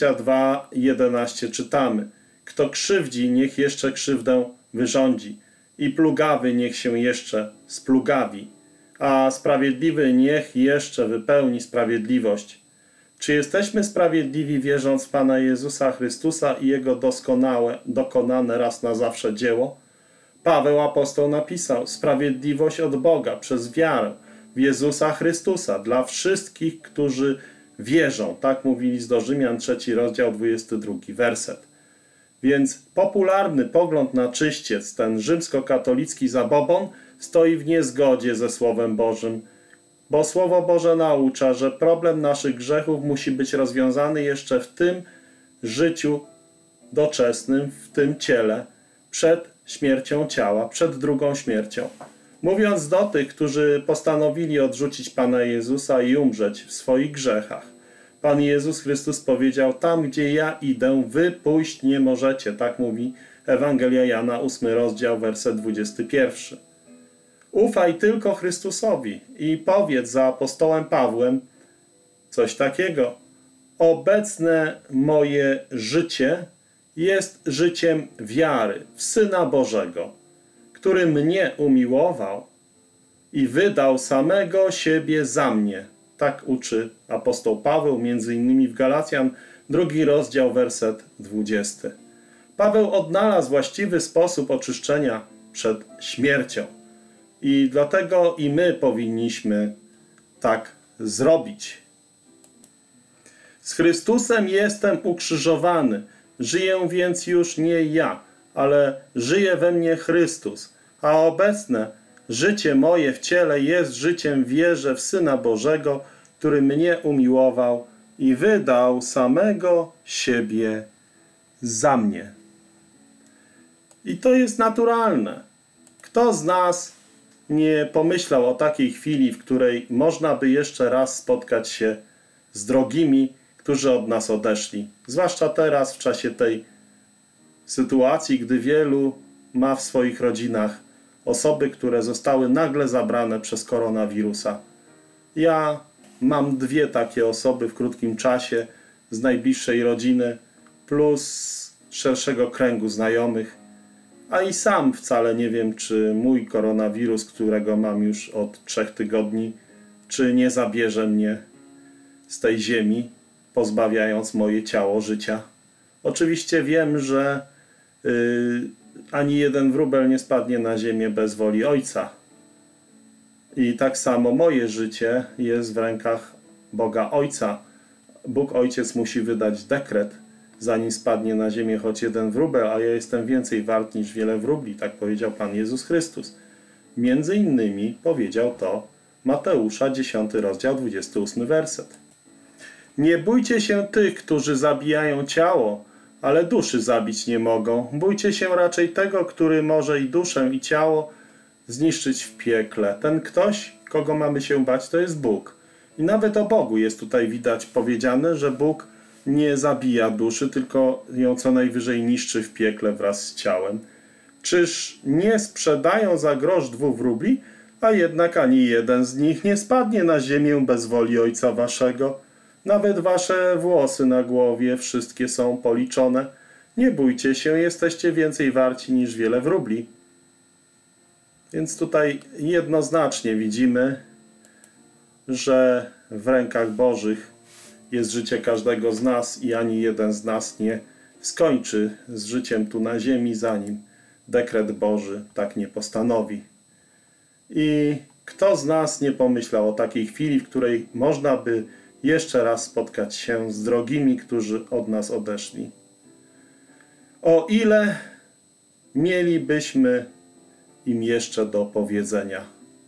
22:11 czytamy: kto krzywdzi, niech jeszcze krzywdę wyrządzi, i plugawy niech się jeszcze splugawi, a sprawiedliwy niech jeszcze wypełni sprawiedliwość. Czy jesteśmy sprawiedliwi, wierząc w Pana Jezusa Chrystusa i Jego dokonane raz na zawsze dzieło? Paweł apostoł napisał: sprawiedliwość od Boga przez wiarę w Jezusa Chrystusa dla wszystkich, którzy wierzą. Tak mówi list do Rzymian, 3 rozdział, 22 werset. Więc popularny pogląd na czyściec, ten rzymskokatolicki zabobon, stoi w niezgodzie ze Słowem Bożym, bo Słowo Boże naucza, że problem naszych grzechów musi być rozwiązany jeszcze w tym życiu doczesnym, w tym ciele, przed śmiercią ciała, przed drugą śmiercią. Mówiąc do tych, którzy postanowili odrzucić Pana Jezusa i umrzeć w swoich grzechach, Pan Jezus Chrystus powiedział: tam, gdzie ja idę, wy pójść nie możecie. Tak mówi Ewangelia Jana, 8 rozdział, werset 21. Ufaj tylko Chrystusowi i powiedz za apostołem Pawłem coś takiego: obecne moje życie jest życiem wiary w Syna Bożego, który mnie umiłował i wydał samego siebie za mnie. Tak uczy apostoł Paweł, między innymi w Galacjan, 2 rozdział, werset 20. Paweł odnalazł właściwy sposób oczyszczenia przed śmiercią. I dlatego i my powinniśmy tak zrobić. Z Chrystusem jestem ukrzyżowany. Żyję więc już nie ja, ale żyje we mnie Chrystus. A obecne życie moje w ciele jest życiem w wierze w Syna Bożego, który mnie umiłował i wydał samego siebie za mnie. I to jest naturalne. Kto z nas nie pomyślał o takiej chwili, w której można by jeszcze raz spotkać się z drogimi, którzy od nas odeszli? Zwłaszcza teraz, w czasie tej sytuacji, gdy wielu ma w swoich rodzinach osoby, które zostały nagle zabrane przez koronawirusa. Ja mam 2 takie osoby w krótkim czasie z najbliższej rodziny, plus szerszego kręgu znajomych. A i sam wcale nie wiem, czy mój koronawirus, którego mam już od 3 tygodni, czy nie zabierze mnie z tej ziemi, pozbawiając moje ciało życia. Oczywiście wiem, że ani jeden wróbel nie spadnie na ziemię bez woli Ojca. I tak samo moje życie jest w rękach Boga Ojca. Bóg Ojciec musi wydać dekret, zanim spadnie na ziemię choć jeden wróbel, a ja jestem więcej wart niż wiele wróbli, tak powiedział Pan Jezus Chrystus. Między innymi powiedział to Mateusza, 10 rozdział, 28 werset. Nie bójcie się tych, którzy zabijają ciało, ale duszy zabić nie mogą. Bójcie się raczej tego, który może i duszę, i ciało zniszczyć w piekle. Ten ktoś, kogo mamy się bać, to jest Bóg. I nawet o Bogu jest tutaj widać powiedziane, że Bóg nie zabija duszy, tylko ją co najwyżej niszczy w piekle wraz z ciałem. Czyż nie sprzedają za grosz 2 wróbli, a jednak ani jeden z nich nie spadnie na ziemię bez woli Ojca waszego? Nawet wasze włosy na głowie wszystkie są policzone. Nie bójcie się, jesteście więcej warci niż wiele wróbli. Więc tutaj jednoznacznie widzimy, że w rękach Bożych jest życie każdego z nas i ani jeden z nas nie skończy z życiem tu na ziemi, zanim dekret Boży tak nie postanowi. I kto z nas nie pomyślał o takiej chwili, w której można by jeszcze raz spotkać się z drogimi, którzy od nas odeszli? O ile mielibyśmy im jeszcze do powiedzenia?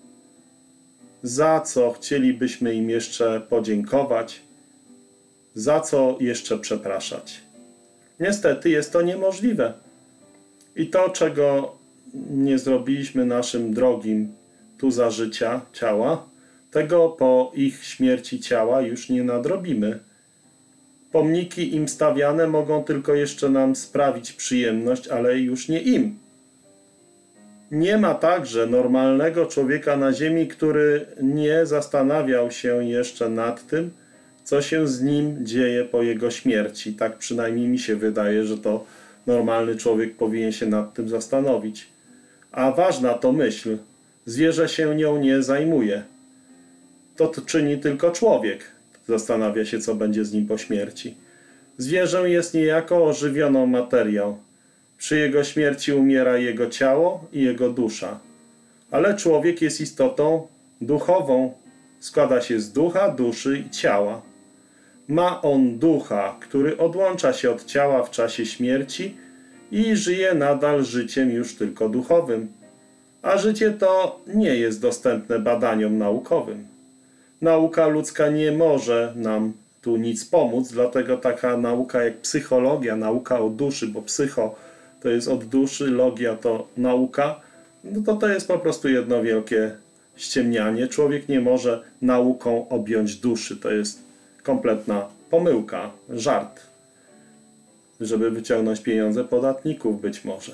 Za co chcielibyśmy im jeszcze podziękować? Za co jeszcze przepraszać? Niestety jest to niemożliwe. I to, czego nie zrobiliśmy naszym drogim tu za życia ciała, tego po ich śmierci ciała już nie nadrobimy. Pomniki im stawiane mogą tylko jeszcze nam sprawić przyjemność, ale już nie im. Nie ma także normalnego człowieka na ziemi, który nie zastanawiał się jeszcze nad tym, co się z nim dzieje po jego śmierci. Tak przynajmniej mi się wydaje, że to normalny człowiek powinien się nad tym zastanowić. A ważna to myśl. Zwierzę się nią nie zajmuje. To czyni tylko człowiek. Zastanawia się, co będzie z nim po śmierci. Zwierzę jest niejako ożywioną materią. Przy jego śmierci umiera jego ciało i jego dusza. Ale człowiek jest istotą duchową. Składa się z ducha, duszy i ciała. Ma on ducha, który odłącza się od ciała w czasie śmierci i żyje nadal życiem już tylko duchowym. A życie to nie jest dostępne badaniom naukowym. Nauka ludzka nie może nam tu nic pomóc, dlatego taka nauka jak psychologia, nauka o duszy, bo psycho to jest od duszy, logia to nauka, no to jest po prostu jedno wielkie ściemnianie. Człowiek nie może nauką objąć duszy. To jest kompletna pomyłka, żart, żeby wyciągnąć pieniądze podatników być może.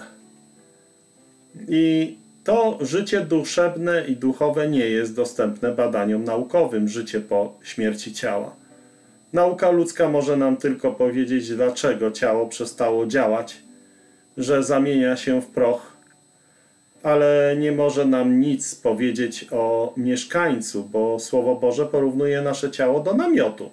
I to życie duszebne i duchowe nie jest dostępne badaniom naukowym, życie po śmierci ciała. Nauka ludzka może nam tylko powiedzieć, dlaczego ciało przestało działać, że zamienia się w proch, ale nie może nam nic powiedzieć o mieszkańcu, bo Słowo Boże porównuje nasze ciało do namiotu.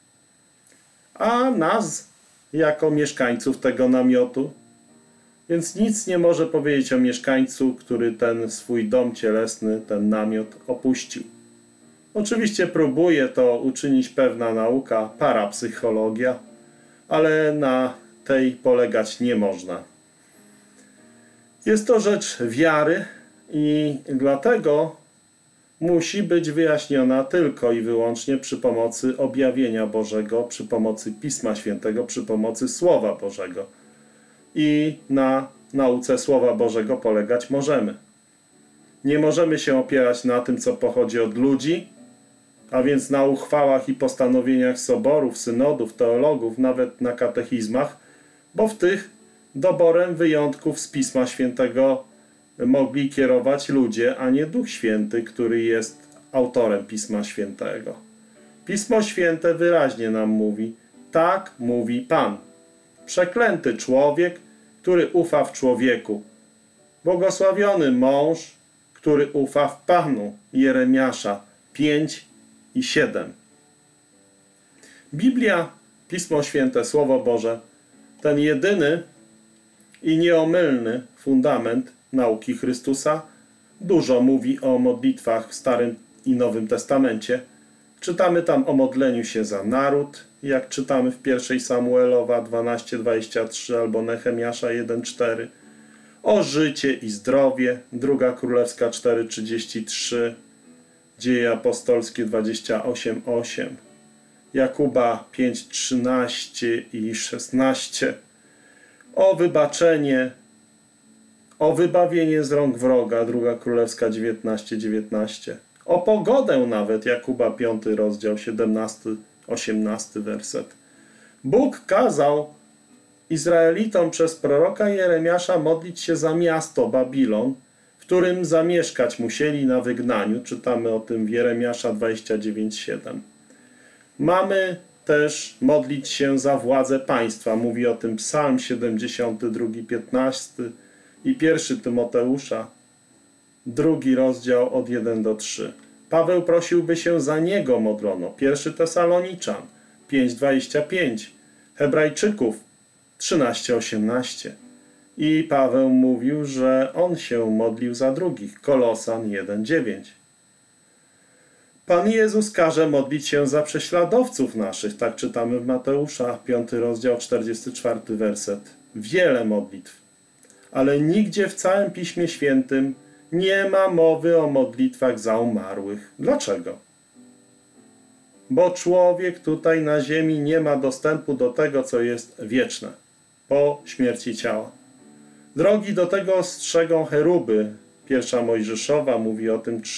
A nas jako mieszkańców tego namiotu, więc nic nie może powiedzieć o mieszkańcu, który ten swój dom cielesny, ten namiot opuścił. Oczywiście próbuje to uczynić pewna nauka, parapsychologia, ale na tej polegać nie można. Jest to rzecz wiary i dlatego musi być wyjaśniona tylko i wyłącznie przy pomocy objawienia Bożego, przy pomocy Pisma Świętego, przy pomocy Słowa Bożego. I na nauce Słowa Bożego polegać możemy. Nie możemy się opierać na tym, co pochodzi od ludzi, a więc na uchwałach i postanowieniach soborów, synodów, teologów, nawet na katechizmach, bo w tych doborem wyjątków z Pisma Świętego mogli kierować ludzie, a nie Duch Święty, który jest autorem Pisma Świętego. Pismo Święte wyraźnie nam mówi: tak mówi Pan. Przeklęty człowiek, który ufa w człowieku. Błogosławiony mąż, który ufa w Panu. Jeremiasza 5 i 7. Biblia, Pismo Święte, Słowo Boże, ten jedyny i nieomylny fundament nauki Chrystusa, dużo mówi o modlitwach w Starym i Nowym Testamencie. Czytamy tam o modleniu się za naród, jak czytamy w 1 Samuelowa 12:23 albo Nehemiasza 1:4. O życie i zdrowie, 2 Królewska 4:33, Dzieje Apostolskie 28:8, Jakuba 5:13 i 16. O wybaczenie, o wybawienie z rąk wroga, 2 Królewska 19:19. O pogodę nawet, Jakuba 5 rozdział 17-18 werset. Bóg kazał Izraelitom przez proroka Jeremiasza modlić się za miasto Babilon, w którym zamieszkać musieli na wygnaniu. Czytamy o tym w Jeremiasza 29:7. Mamy też modlić się za władzę państwa. Mówi o tym Psalm 72:15 i 1 Tymoteusza, 2 rozdział od 1 do 3. Paweł prosił, by się za niego modlono. 1 Tesaloniczan 5:25, Hebrajczyków 13:18. I Paweł mówił, że on się modlił za drugich. Kolosan 1:9. Pan Jezus każe modlić się za prześladowców naszych. Tak czytamy w Mateusza 5 rozdział 44 werset. Wiele modlitw. Ale nigdzie w całym Piśmie Świętym Nie ma mowy o modlitwach za umarłych. Dlaczego? Bo człowiek tutaj na ziemi nie ma dostępu do tego, co jest wieczne, po śmierci ciała. Drogi do tego strzegą cheruby. Pierwsza Mojżeszowa mówi o tym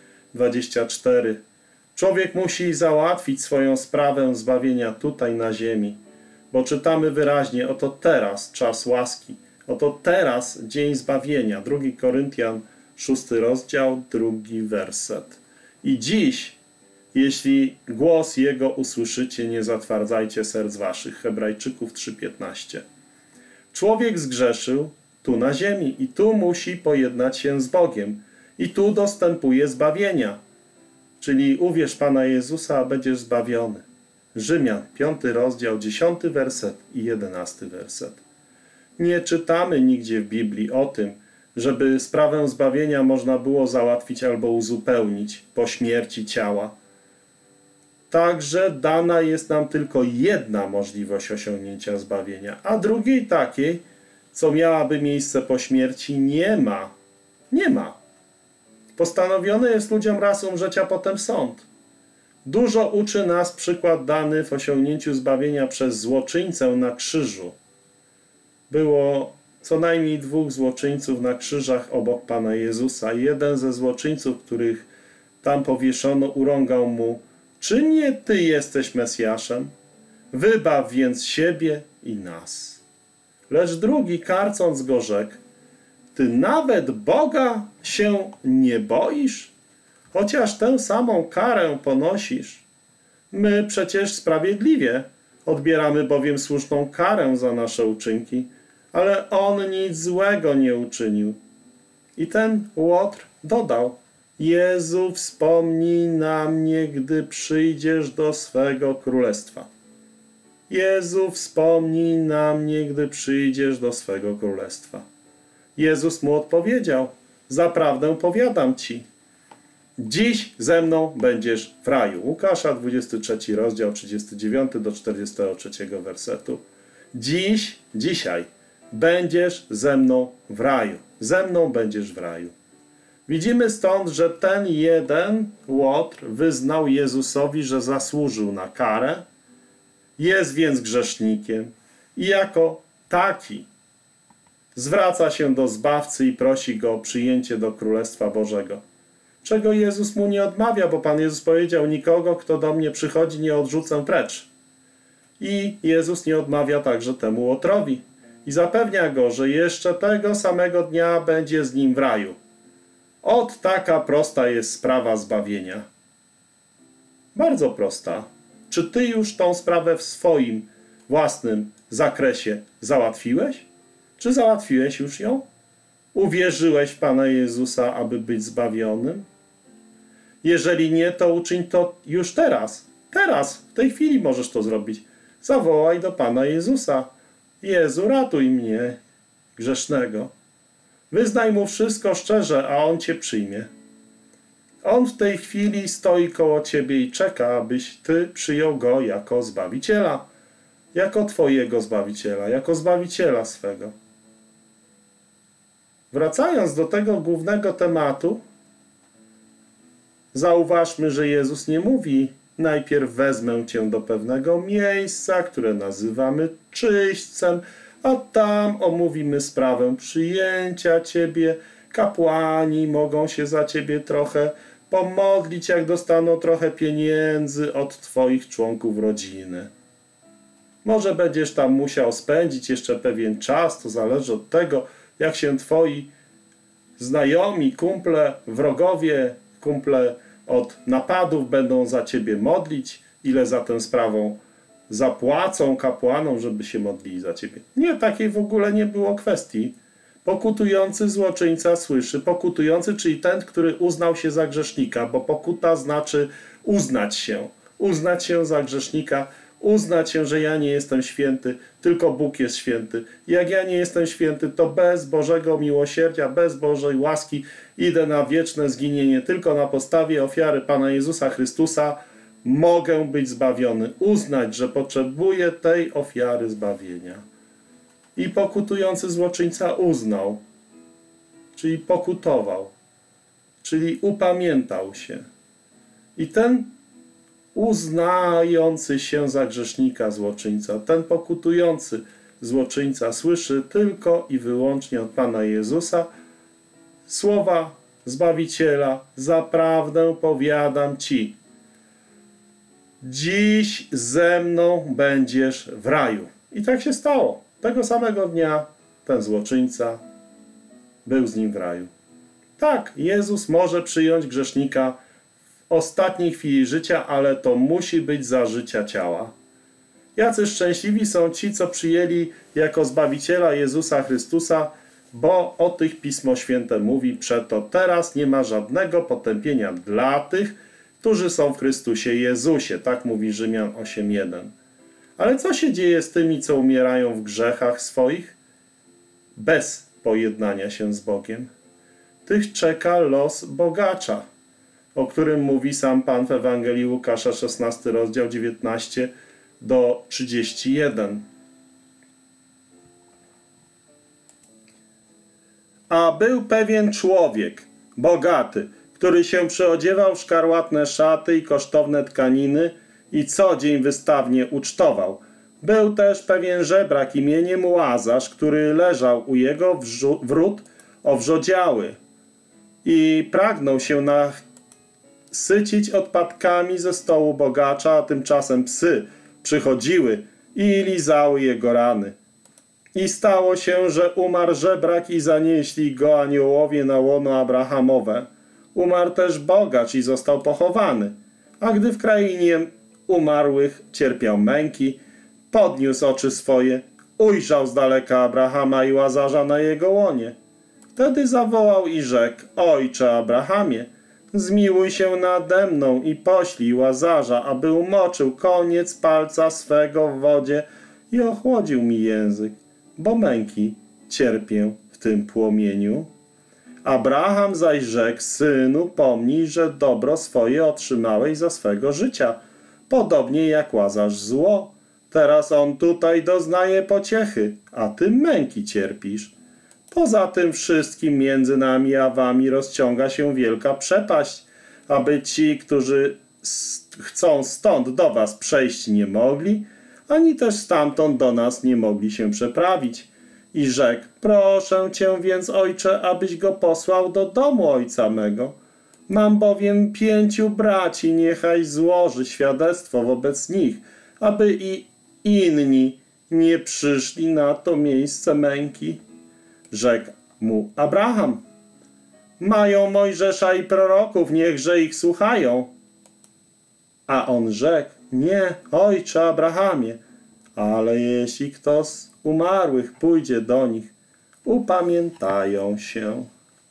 3:24. Człowiek musi załatwić swoją sprawę zbawienia tutaj na ziemi, bo czytamy wyraźnie, oto teraz czas łaski, oto teraz dzień zbawienia. 2 Koryntian 6 rozdział, 2 werset. I dziś, jeśli głos Jego usłyszycie, nie zatwardzajcie serc waszych. Hebrajczyków 3:15. Człowiek zgrzeszył tu na ziemi i tu musi pojednać się z Bogiem. I tu dostępuje zbawienia. Czyli uwierz Pana Jezusa, a będziesz zbawiony. Rzymian 5 rozdział, 10 werset i 11 werset. Nie czytamy nigdzie w Biblii o tym, żeby sprawę zbawienia można było załatwić albo uzupełnić po śmierci ciała. Także dana jest nam tylko jedna możliwość osiągnięcia zbawienia, a drugiej takiej, co miałaby miejsce po śmierci, nie ma. Nie ma. Postanowione jest ludziom raz umrzeć, a potem sąd. Dużo uczy nas przykład dany w osiągnięciu zbawienia przez złoczyńcę na krzyżu. Było co najmniej 2 złoczyńców na krzyżach obok Pana Jezusa. Jeden ze złoczyńców, których tam powieszono, urągał mu: czy nie Ty jesteś Mesjaszem? Wybaw więc siebie i nas. Lecz drugi, karcąc go, rzekł: Ty nawet Boga się nie boisz? Chociaż tę samą karę ponosisz. My przecież sprawiedliwie odbieramy bowiem słuszną karę za nasze uczynki, ale on nic złego nie uczynił. I ten Łotr dodał: Jezu, wspomnij na mnie, gdy przyjdziesz do swego królestwa. Jezu, wspomnij na mnie, gdy przyjdziesz do swego królestwa. Jezus mu odpowiedział: zaprawdę powiadam ci, dziś ze mną będziesz w raju. Łukasza 23 rozdział 39 do 43 wersetu. Dzisiaj będziesz ze mną w raju. Ze mną będziesz w raju. Widzimy stąd, że ten jeden Łotr wyznał Jezusowi, że zasłużył na karę, jest więc grzesznikiem i jako taki zwraca się do Zbawcy i prosi Go o przyjęcie do Królestwa Bożego. Czego Jezus mu nie odmawia, bo Pan Jezus powiedział: nikogo, kto do mnie przychodzi, nie odrzucę precz. I Jezus nie odmawia także temu Łotrowi i zapewnia go, że jeszcze tego samego dnia będzie z nim w raju. Ot taka prosta jest sprawa zbawienia. Bardzo prosta. Czy ty już tą sprawę w swoim własnym zakresie załatwiłeś? Czy załatwiłeś już ją? Uwierzyłeś w Pana Jezusa, aby być zbawionym? Jeżeli nie, to uczyń to już teraz. Teraz, w tej chwili możesz to zrobić. Zawołaj do Pana Jezusa: Jezu, ratuj mnie, grzesznego. Wyznaj Mu wszystko szczerze, a On cię przyjmie. On w tej chwili stoi koło ciebie i czeka, abyś ty przyjął Go jako Zbawiciela. Jako twojego Zbawiciela, jako Zbawiciela swego. Wracając do tego głównego tematu, zauważmy, że Jezus nie mówi: najpierw wezmę cię do pewnego miejsca, które nazywamy czyśćcem, a tam omówimy sprawę przyjęcia ciebie. Kapłani mogą się za ciebie trochę pomodlić, jak dostaną trochę pieniędzy od twoich członków rodziny. Może będziesz tam musiał spędzić jeszcze pewien czas, to zależy od tego, jak się twoi znajomi, kumple, wrogowie, kumple od napadów będą za ciebie modlić, ile za tę sprawą zapłacą kapłanom, żeby się modlili za ciebie. Nie, takiej w ogóle nie było kwestii. Pokutujący złoczyńca słyszy. Pokutujący, czyli ten, który uznał się za grzesznika, bo pokuta znaczy uznać się. Uznać się za grzesznika, uznać się, że ja nie jestem święty, tylko Bóg jest święty. Jak ja nie jestem święty, to bez Bożego miłosierdzia, bez Bożej łaski idę na wieczne zginienie. Tylko na podstawie ofiary Pana Jezusa Chrystusa mogę być zbawiony. Uznać, że potrzebuję tej ofiary zbawienia. I pokutujący złoczyńca uznał, czyli pokutował. czyli upamiętał się. I ten uznający się za grzesznika złoczyńca, ten pokutujący złoczyńca słyszy tylko i wyłącznie od Pana Jezusa słowa Zbawiciela: zaprawdę powiadam Ci, dziś ze mną będziesz w raju. I tak się stało. Tego samego dnia ten złoczyńca był z nim w raju. Tak, Jezus może przyjąć grzesznika w ostatniej chwili życia, ale to musi być za życia ciała. Jacy szczęśliwi są ci, co przyjęli jako Zbawiciela Jezusa Chrystusa, bo o tych Pismo Święte mówi: przeto teraz nie ma żadnego potępienia dla tych, którzy są w Chrystusie Jezusie. Tak mówi Rzymian 8:1. Ale co się dzieje z tymi, co umierają w grzechach swoich? Bez pojednania się z Bogiem. Tych czeka los bogacza, o którym mówi sam Pan w Ewangelii Łukasza, 16 rozdział 19 do 31. A był pewien człowiek, bogaty, który się przyodziewał w szkarłatne szaty i kosztowne tkaniny i co dzień wystawnie ucztował. Był też pewien żebrak imieniem Łazarz, który leżał u jego wrót owrzodziały i pragnął się nasycić odpadkami ze stołu bogacza, a tymczasem psy przychodziły i lizały jego rany. I stało się, że umarł żebrak i zanieśli go aniołowie na łono Abrahamowe. Umarł też bogacz i został pochowany. A gdy w krainie umarłych cierpiał męki, podniósł oczy swoje, ujrzał z daleka Abrahama i Łazarza na jego łonie. Wtedy zawołał i rzekł: Ojcze Abrahamie, zmiłuj się nade mną i poślij Łazarza, aby umoczył koniec palca swego w wodzie i ochłodził mi język, bo męki cierpię w tym płomieniu. Abraham zaś rzekł: Synu, pomnij, że dobro swoje otrzymałeś za swego życia, podobnie jak Łazarz zło. Teraz on tutaj doznaje pociechy, a ty męki cierpisz. Poza tym wszystkim między nami a wami rozciąga się wielka przepaść, aby ci, którzy chcą stąd do was przejść, nie mogli, ani też stamtąd do nas nie mogli się przeprawić. I rzekł: proszę cię więc, ojcze, abyś go posłał do domu ojca mego. Mam bowiem 5 braci, niechaj złoży świadectwo wobec nich, aby i inni nie przyszli na to miejsce męki. Rzekł mu Abraham: mają Mojżesza i proroków, niechże ich słuchają. A on rzekł: nie, ojcze Abrahamie, ale jeśli kto z umarłych pójdzie do nich, upamiętają się.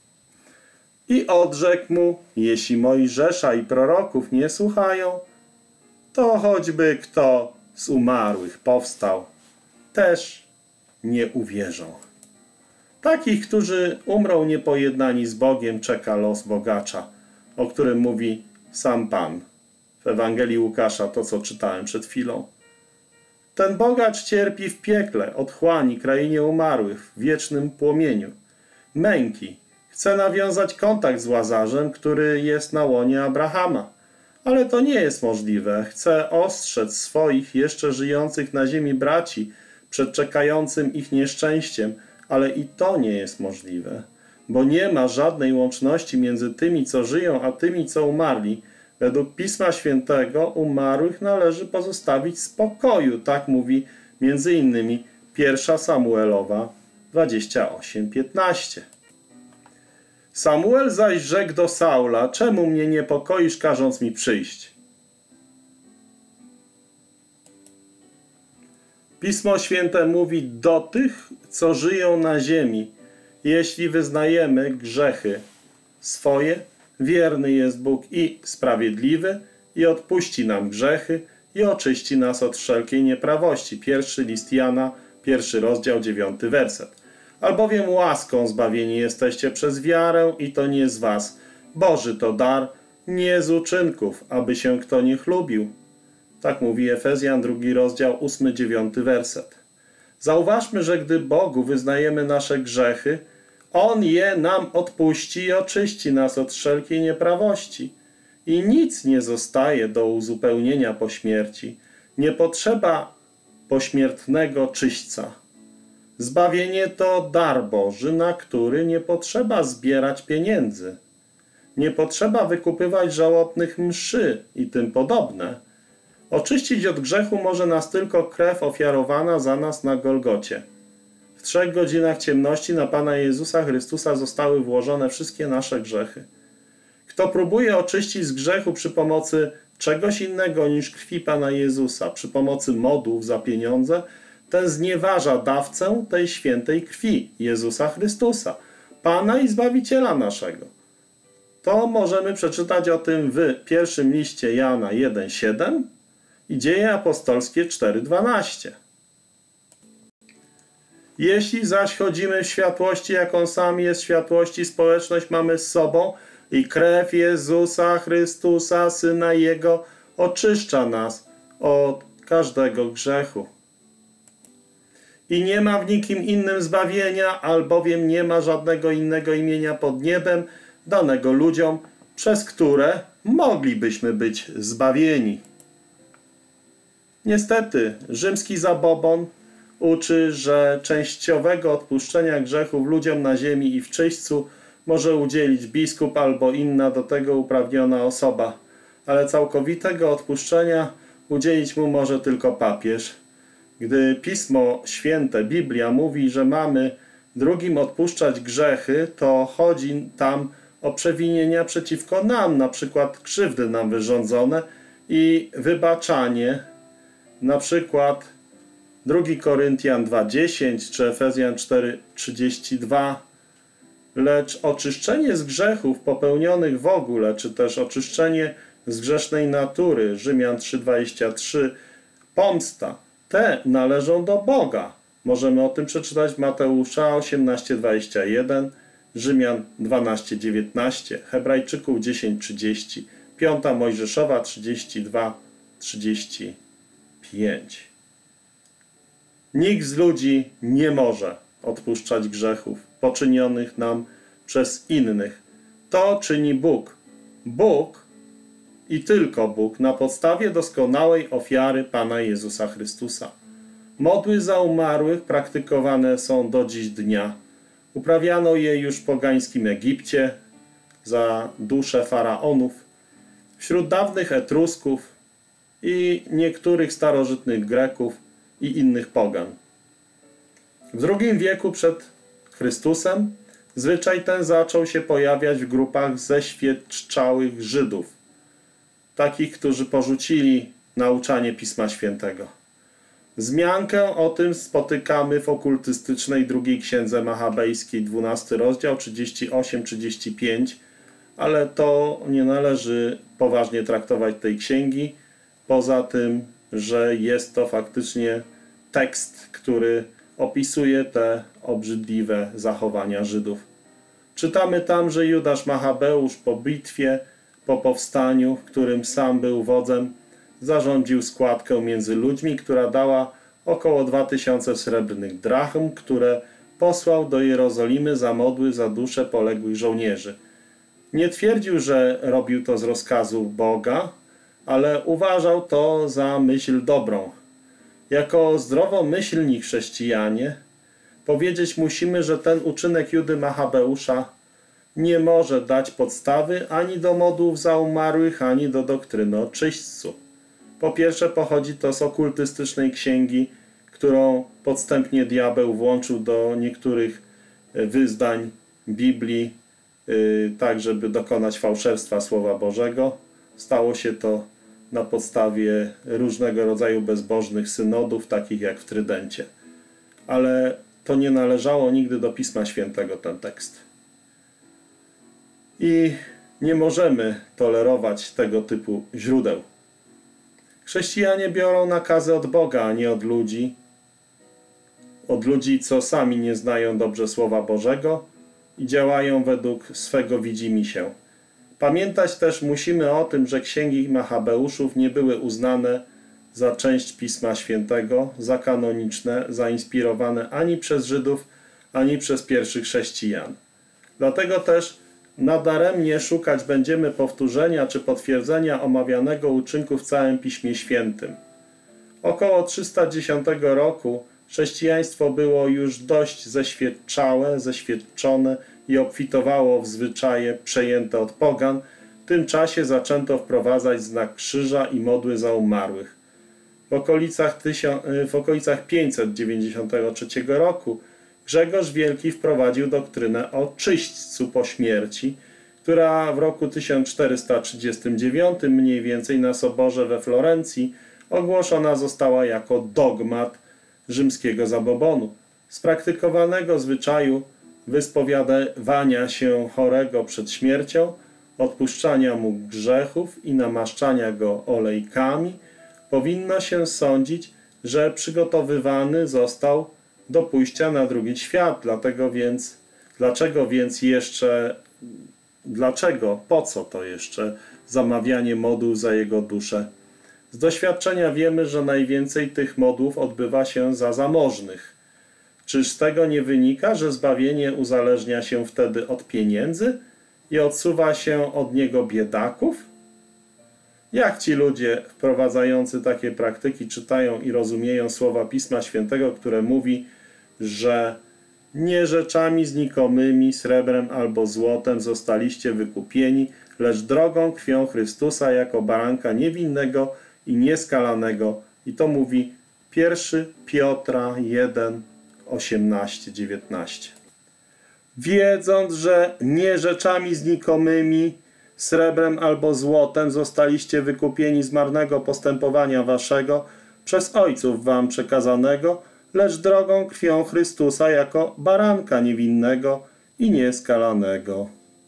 I odrzekł mu: jeśli Mojżesza i proroków nie słuchają, to choćby kto z umarłych powstał, też nie uwierzą. Takich, którzy umrą niepojednani z Bogiem, czeka los bogacza, o którym mówi sam Pan w Ewangelii Łukasza, to co czytałem przed chwilą. Ten bogacz cierpi w piekle, otchłani, krainie umarłych, w wiecznym płomieniu. Męki. Chce nawiązać kontakt z Łazarzem, który jest na łonie Abrahama. Ale to nie jest możliwe. Chce ostrzec swoich jeszcze żyjących na ziemi braci przed czekającym ich nieszczęściem, ale i to nie jest możliwe, bo nie ma żadnej łączności między tymi, co żyją, a tymi, co umarli. Według Pisma Świętego umarłych należy pozostawić w spokoju. Tak mówi między innymi 1 Samuelowa 28:15. Samuel zaś rzekł do Saula: czemu mnie niepokoisz, każąc mi przyjść? Pismo Święte mówi do tych, co żyją na ziemi: jeśli wyznajemy grzechy swoje, wierny jest Bóg i sprawiedliwy i odpuści nam grzechy i oczyści nas od wszelkiej nieprawości. 1 list Jana, 1 rozdział, 9 werset. Albowiem łaską zbawieni jesteście przez wiarę i to nie z was. Boży to dar, nie z uczynków, aby się kto nie chlubił. Tak mówi Efezjan, 2 rozdział, 8-9 werset. Zauważmy, że gdy Bogu wyznajemy nasze grzechy, On je nam odpuści i oczyści nas od wszelkiej nieprawości. I nic nie zostaje do uzupełnienia po śmierci. Nie potrzeba pośmiertnego czyśćca. Zbawienie to dar Boży, na który nie potrzeba zbierać pieniędzy. Nie potrzeba wykupywać żałobnych mszy i tym podobne. Oczyścić od grzechu może nas tylko krew ofiarowana za nas na Golgocie. W 3 godzinach ciemności na Pana Jezusa Chrystusa zostały włożone wszystkie nasze grzechy. Kto próbuje oczyścić z grzechu przy pomocy czegoś innego niż krwi Pana Jezusa, przy pomocy modłów za pieniądze, ten znieważa dawcę tej świętej krwi, Jezusa Chrystusa, Pana i Zbawiciela naszego. To możemy przeczytać o tym w pierwszym liście Jana 1,7 i Dzieje Apostolskie 4,12. Jeśli zaś chodzimy w światłości, jak On sam jest w światłości, społeczność mamy z sobą i krew Jezusa Chrystusa, Syna Jego, oczyszcza nas od każdego grzechu. I nie ma w nikim innym zbawienia, albowiem nie ma żadnego innego imienia pod niebem danego ludziom, przez które moglibyśmy być zbawieni. Niestety, rzymski zabobon uczy, że częściowego odpuszczenia grzechów ludziom na ziemi i w czyśćcu może udzielić biskup albo inna do tego uprawniona osoba, ale całkowitego odpuszczenia udzielić mu może tylko papież. Gdy Pismo Święte, Biblia mówi, że mamy drugim odpuszczać grzechy, to chodzi tam o przewinienia przeciwko nam, na przykład krzywdy nam wyrządzone i wybaczanie, na przykład 2 Koryntian 2,10 czy Efezjan 4,32. Lecz oczyszczenie z grzechów popełnionych w ogóle, czy też oczyszczenie z grzesznej natury, Rzymian 3,23, pomsta, te należą do Boga. Możemy o tym przeczytać w Mateusza 18,21, Rzymian 12,19, Hebrajczyków 10,30, 5 Mojżeszowa 32,35. Nikt z ludzi nie może odpuszczać grzechów poczynionych nam przez innych. To czyni Bóg. Bóg i tylko Bóg na podstawie doskonałej ofiary Pana Jezusa Chrystusa. Modły za umarłych praktykowane są do dziś dnia. Uprawiano je już w pogańskim Egipcie za dusze faraonów, wśród dawnych Etrusków i niektórych starożytnych Greków i innych pogan. W II wieku przed Chrystusem zwyczaj ten zaczął się pojawiać w grupach zeświadczałych Żydów, takich, którzy porzucili nauczanie Pisma Świętego. Wzmiankę o tym spotykamy w okultystycznej drugiej księdze machabejskiej, 12 rozdział, 38-35, ale to nie należy poważnie traktować tej księgi, poza tym, że jest to faktycznie tekst, który opisuje te obrzydliwe zachowania Żydów. Czytamy tam, że Judasz Machabeusz po bitwie, po powstaniu, w którym sam był wodzem, zarządził składkę między ludźmi, która dała około 2000 srebrnych drachm, które posłał do Jerozolimy za modły za dusze poległych żołnierzy. Nie twierdził, że robił to z rozkazu Boga, ale uważał to za myśl dobrą. Jako zdrowomyślni chrześcijanie powiedzieć musimy, że ten uczynek Judy Machabeusza nie może dać podstawy ani do modłów za umarłych, ani do doktryny o czyśćcu. Po pierwsze, pochodzi to z okultystycznej księgi, którą podstępnie diabeł włączył do niektórych wyznań Biblii, tak żeby dokonać fałszerstwa Słowa Bożego. Stało się to na podstawie różnego rodzaju bezbożnych synodów, takich jak w Trydencie. Ale to nie należało nigdy do Pisma Świętego, ten tekst. I nie możemy tolerować tego typu źródeł. Chrześcijanie biorą nakazy od Boga, a nie od ludzi. Od ludzi, co sami nie znają dobrze Słowa Bożego i działają według swego widzimisię. Pamiętać też musimy o tym, że księgi Machabeuszów nie były uznane za część Pisma Świętego, za kanoniczne, zainspirowane ani przez Żydów, ani przez pierwszych chrześcijan. Dlatego też nadaremnie szukać będziemy powtórzenia czy potwierdzenia omawianego uczynku w całym Piśmie Świętym. Około 310 roku chrześcijaństwo było już dość zeświadczone i obfitowało w zwyczaje przejęte od pogan. W tym czasie zaczęto wprowadzać znak krzyża i modły za umarłych. W okolicach 593 roku Grzegorz Wielki wprowadził doktrynę o czyśćcu po śmierci, która w roku 1439 mniej więcej na soborze we Florencji ogłoszona została jako dogmat rzymskiego zabobonu. Z praktykowanego zwyczaju wyspowiadywania się chorego przed śmiercią, odpuszczania mu grzechów i namaszczania go olejkami powinno się sądzić, że przygotowywany został do pójścia na drugi świat. Po co to jeszcze zamawianie modłów za jego duszę? Z doświadczenia wiemy, że najwięcej tych modłów odbywa się za zamożnych. Czyż z tego nie wynika, że zbawienie uzależnia się wtedy od pieniędzy i odsuwa się od niego biedaków? Jak ci ludzie wprowadzający takie praktyki czytają i rozumieją słowa Pisma Świętego, które mówi, że nie rzeczami znikomymi, srebrem albo złotem zostaliście wykupieni, lecz drogą krwią Chrystusa jako baranka niewinnego i nieskalanego. I to mówi 1 Piotra 1, 18, 19. Wiedząc, że nie rzeczami znikomymi, srebrem albo złotem zostaliście wykupieni z marnego postępowania waszego przez ojców wam przekazanego, lecz drogą krwią Chrystusa jako baranka niewinnego i nieskalanego.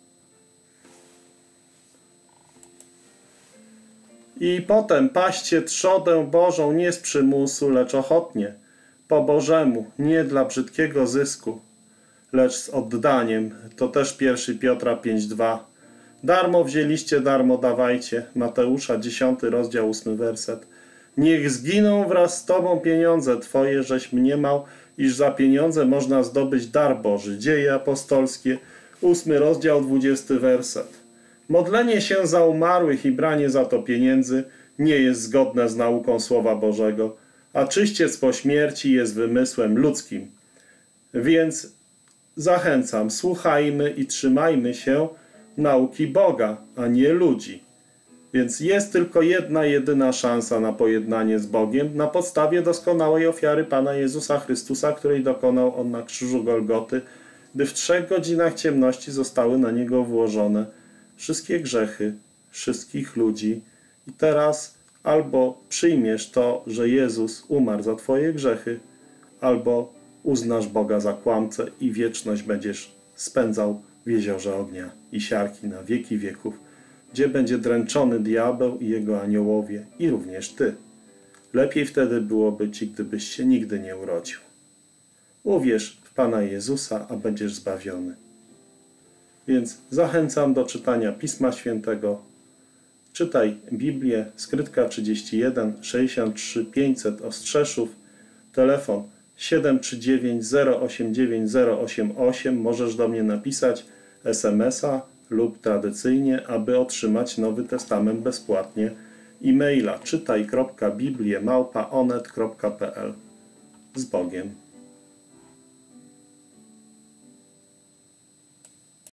I potem paście trzodę Bożą nie z przymusu, lecz ochotnie, po Bożemu, nie dla brzydkiego zysku, lecz z oddaniem. To też 1 Piotra 5,2. Darmo wzięliście, darmo dawajcie. Mateusza 10 rozdział 8 werset. Niech zginą wraz z Tobą pieniądze Twoje, żeś mniemał, iż za pieniądze można zdobyć dar Boży. Dzieje apostolskie 8 rozdział 20 werset. Modlenie się za umarłych i branie za to pieniędzy nie jest zgodne z nauką Słowa Bożego, a czyściec po śmierci jest wymysłem ludzkim. Więc zachęcam, słuchajmy i trzymajmy się nauki Boga, a nie ludzi. Więc jest tylko jedna, jedyna szansa na pojednanie z Bogiem na podstawie doskonałej ofiary Pana Jezusa Chrystusa, której dokonał On na krzyżu Golgoty, gdy w 3 godzinach ciemności zostały na Niego włożone wszystkie grzechy wszystkich ludzi. I teraz albo przyjmiesz to, że Jezus umarł za Twoje grzechy, albo uznasz Boga za kłamcę i wieczność będziesz spędzał w jeziorze ognia i siarki na wieki wieków, gdzie będzie dręczony diabeł i jego aniołowie i również ty. Lepiej wtedy byłoby ci, gdybyś się nigdy nie urodził. Uwierz w Pana Jezusa, a będziesz zbawiony. Więc zachęcam do czytania Pisma Świętego. Czytaj Biblię, skrytka 31 63 500 Ostrzeszów, telefon 739 089 088. Możesz do mnie napisać SMS-a lub tradycyjnie, aby otrzymać Nowy Testament bezpłatnie, e-maila czytaj.biblię@onet.pl. Z Bogiem.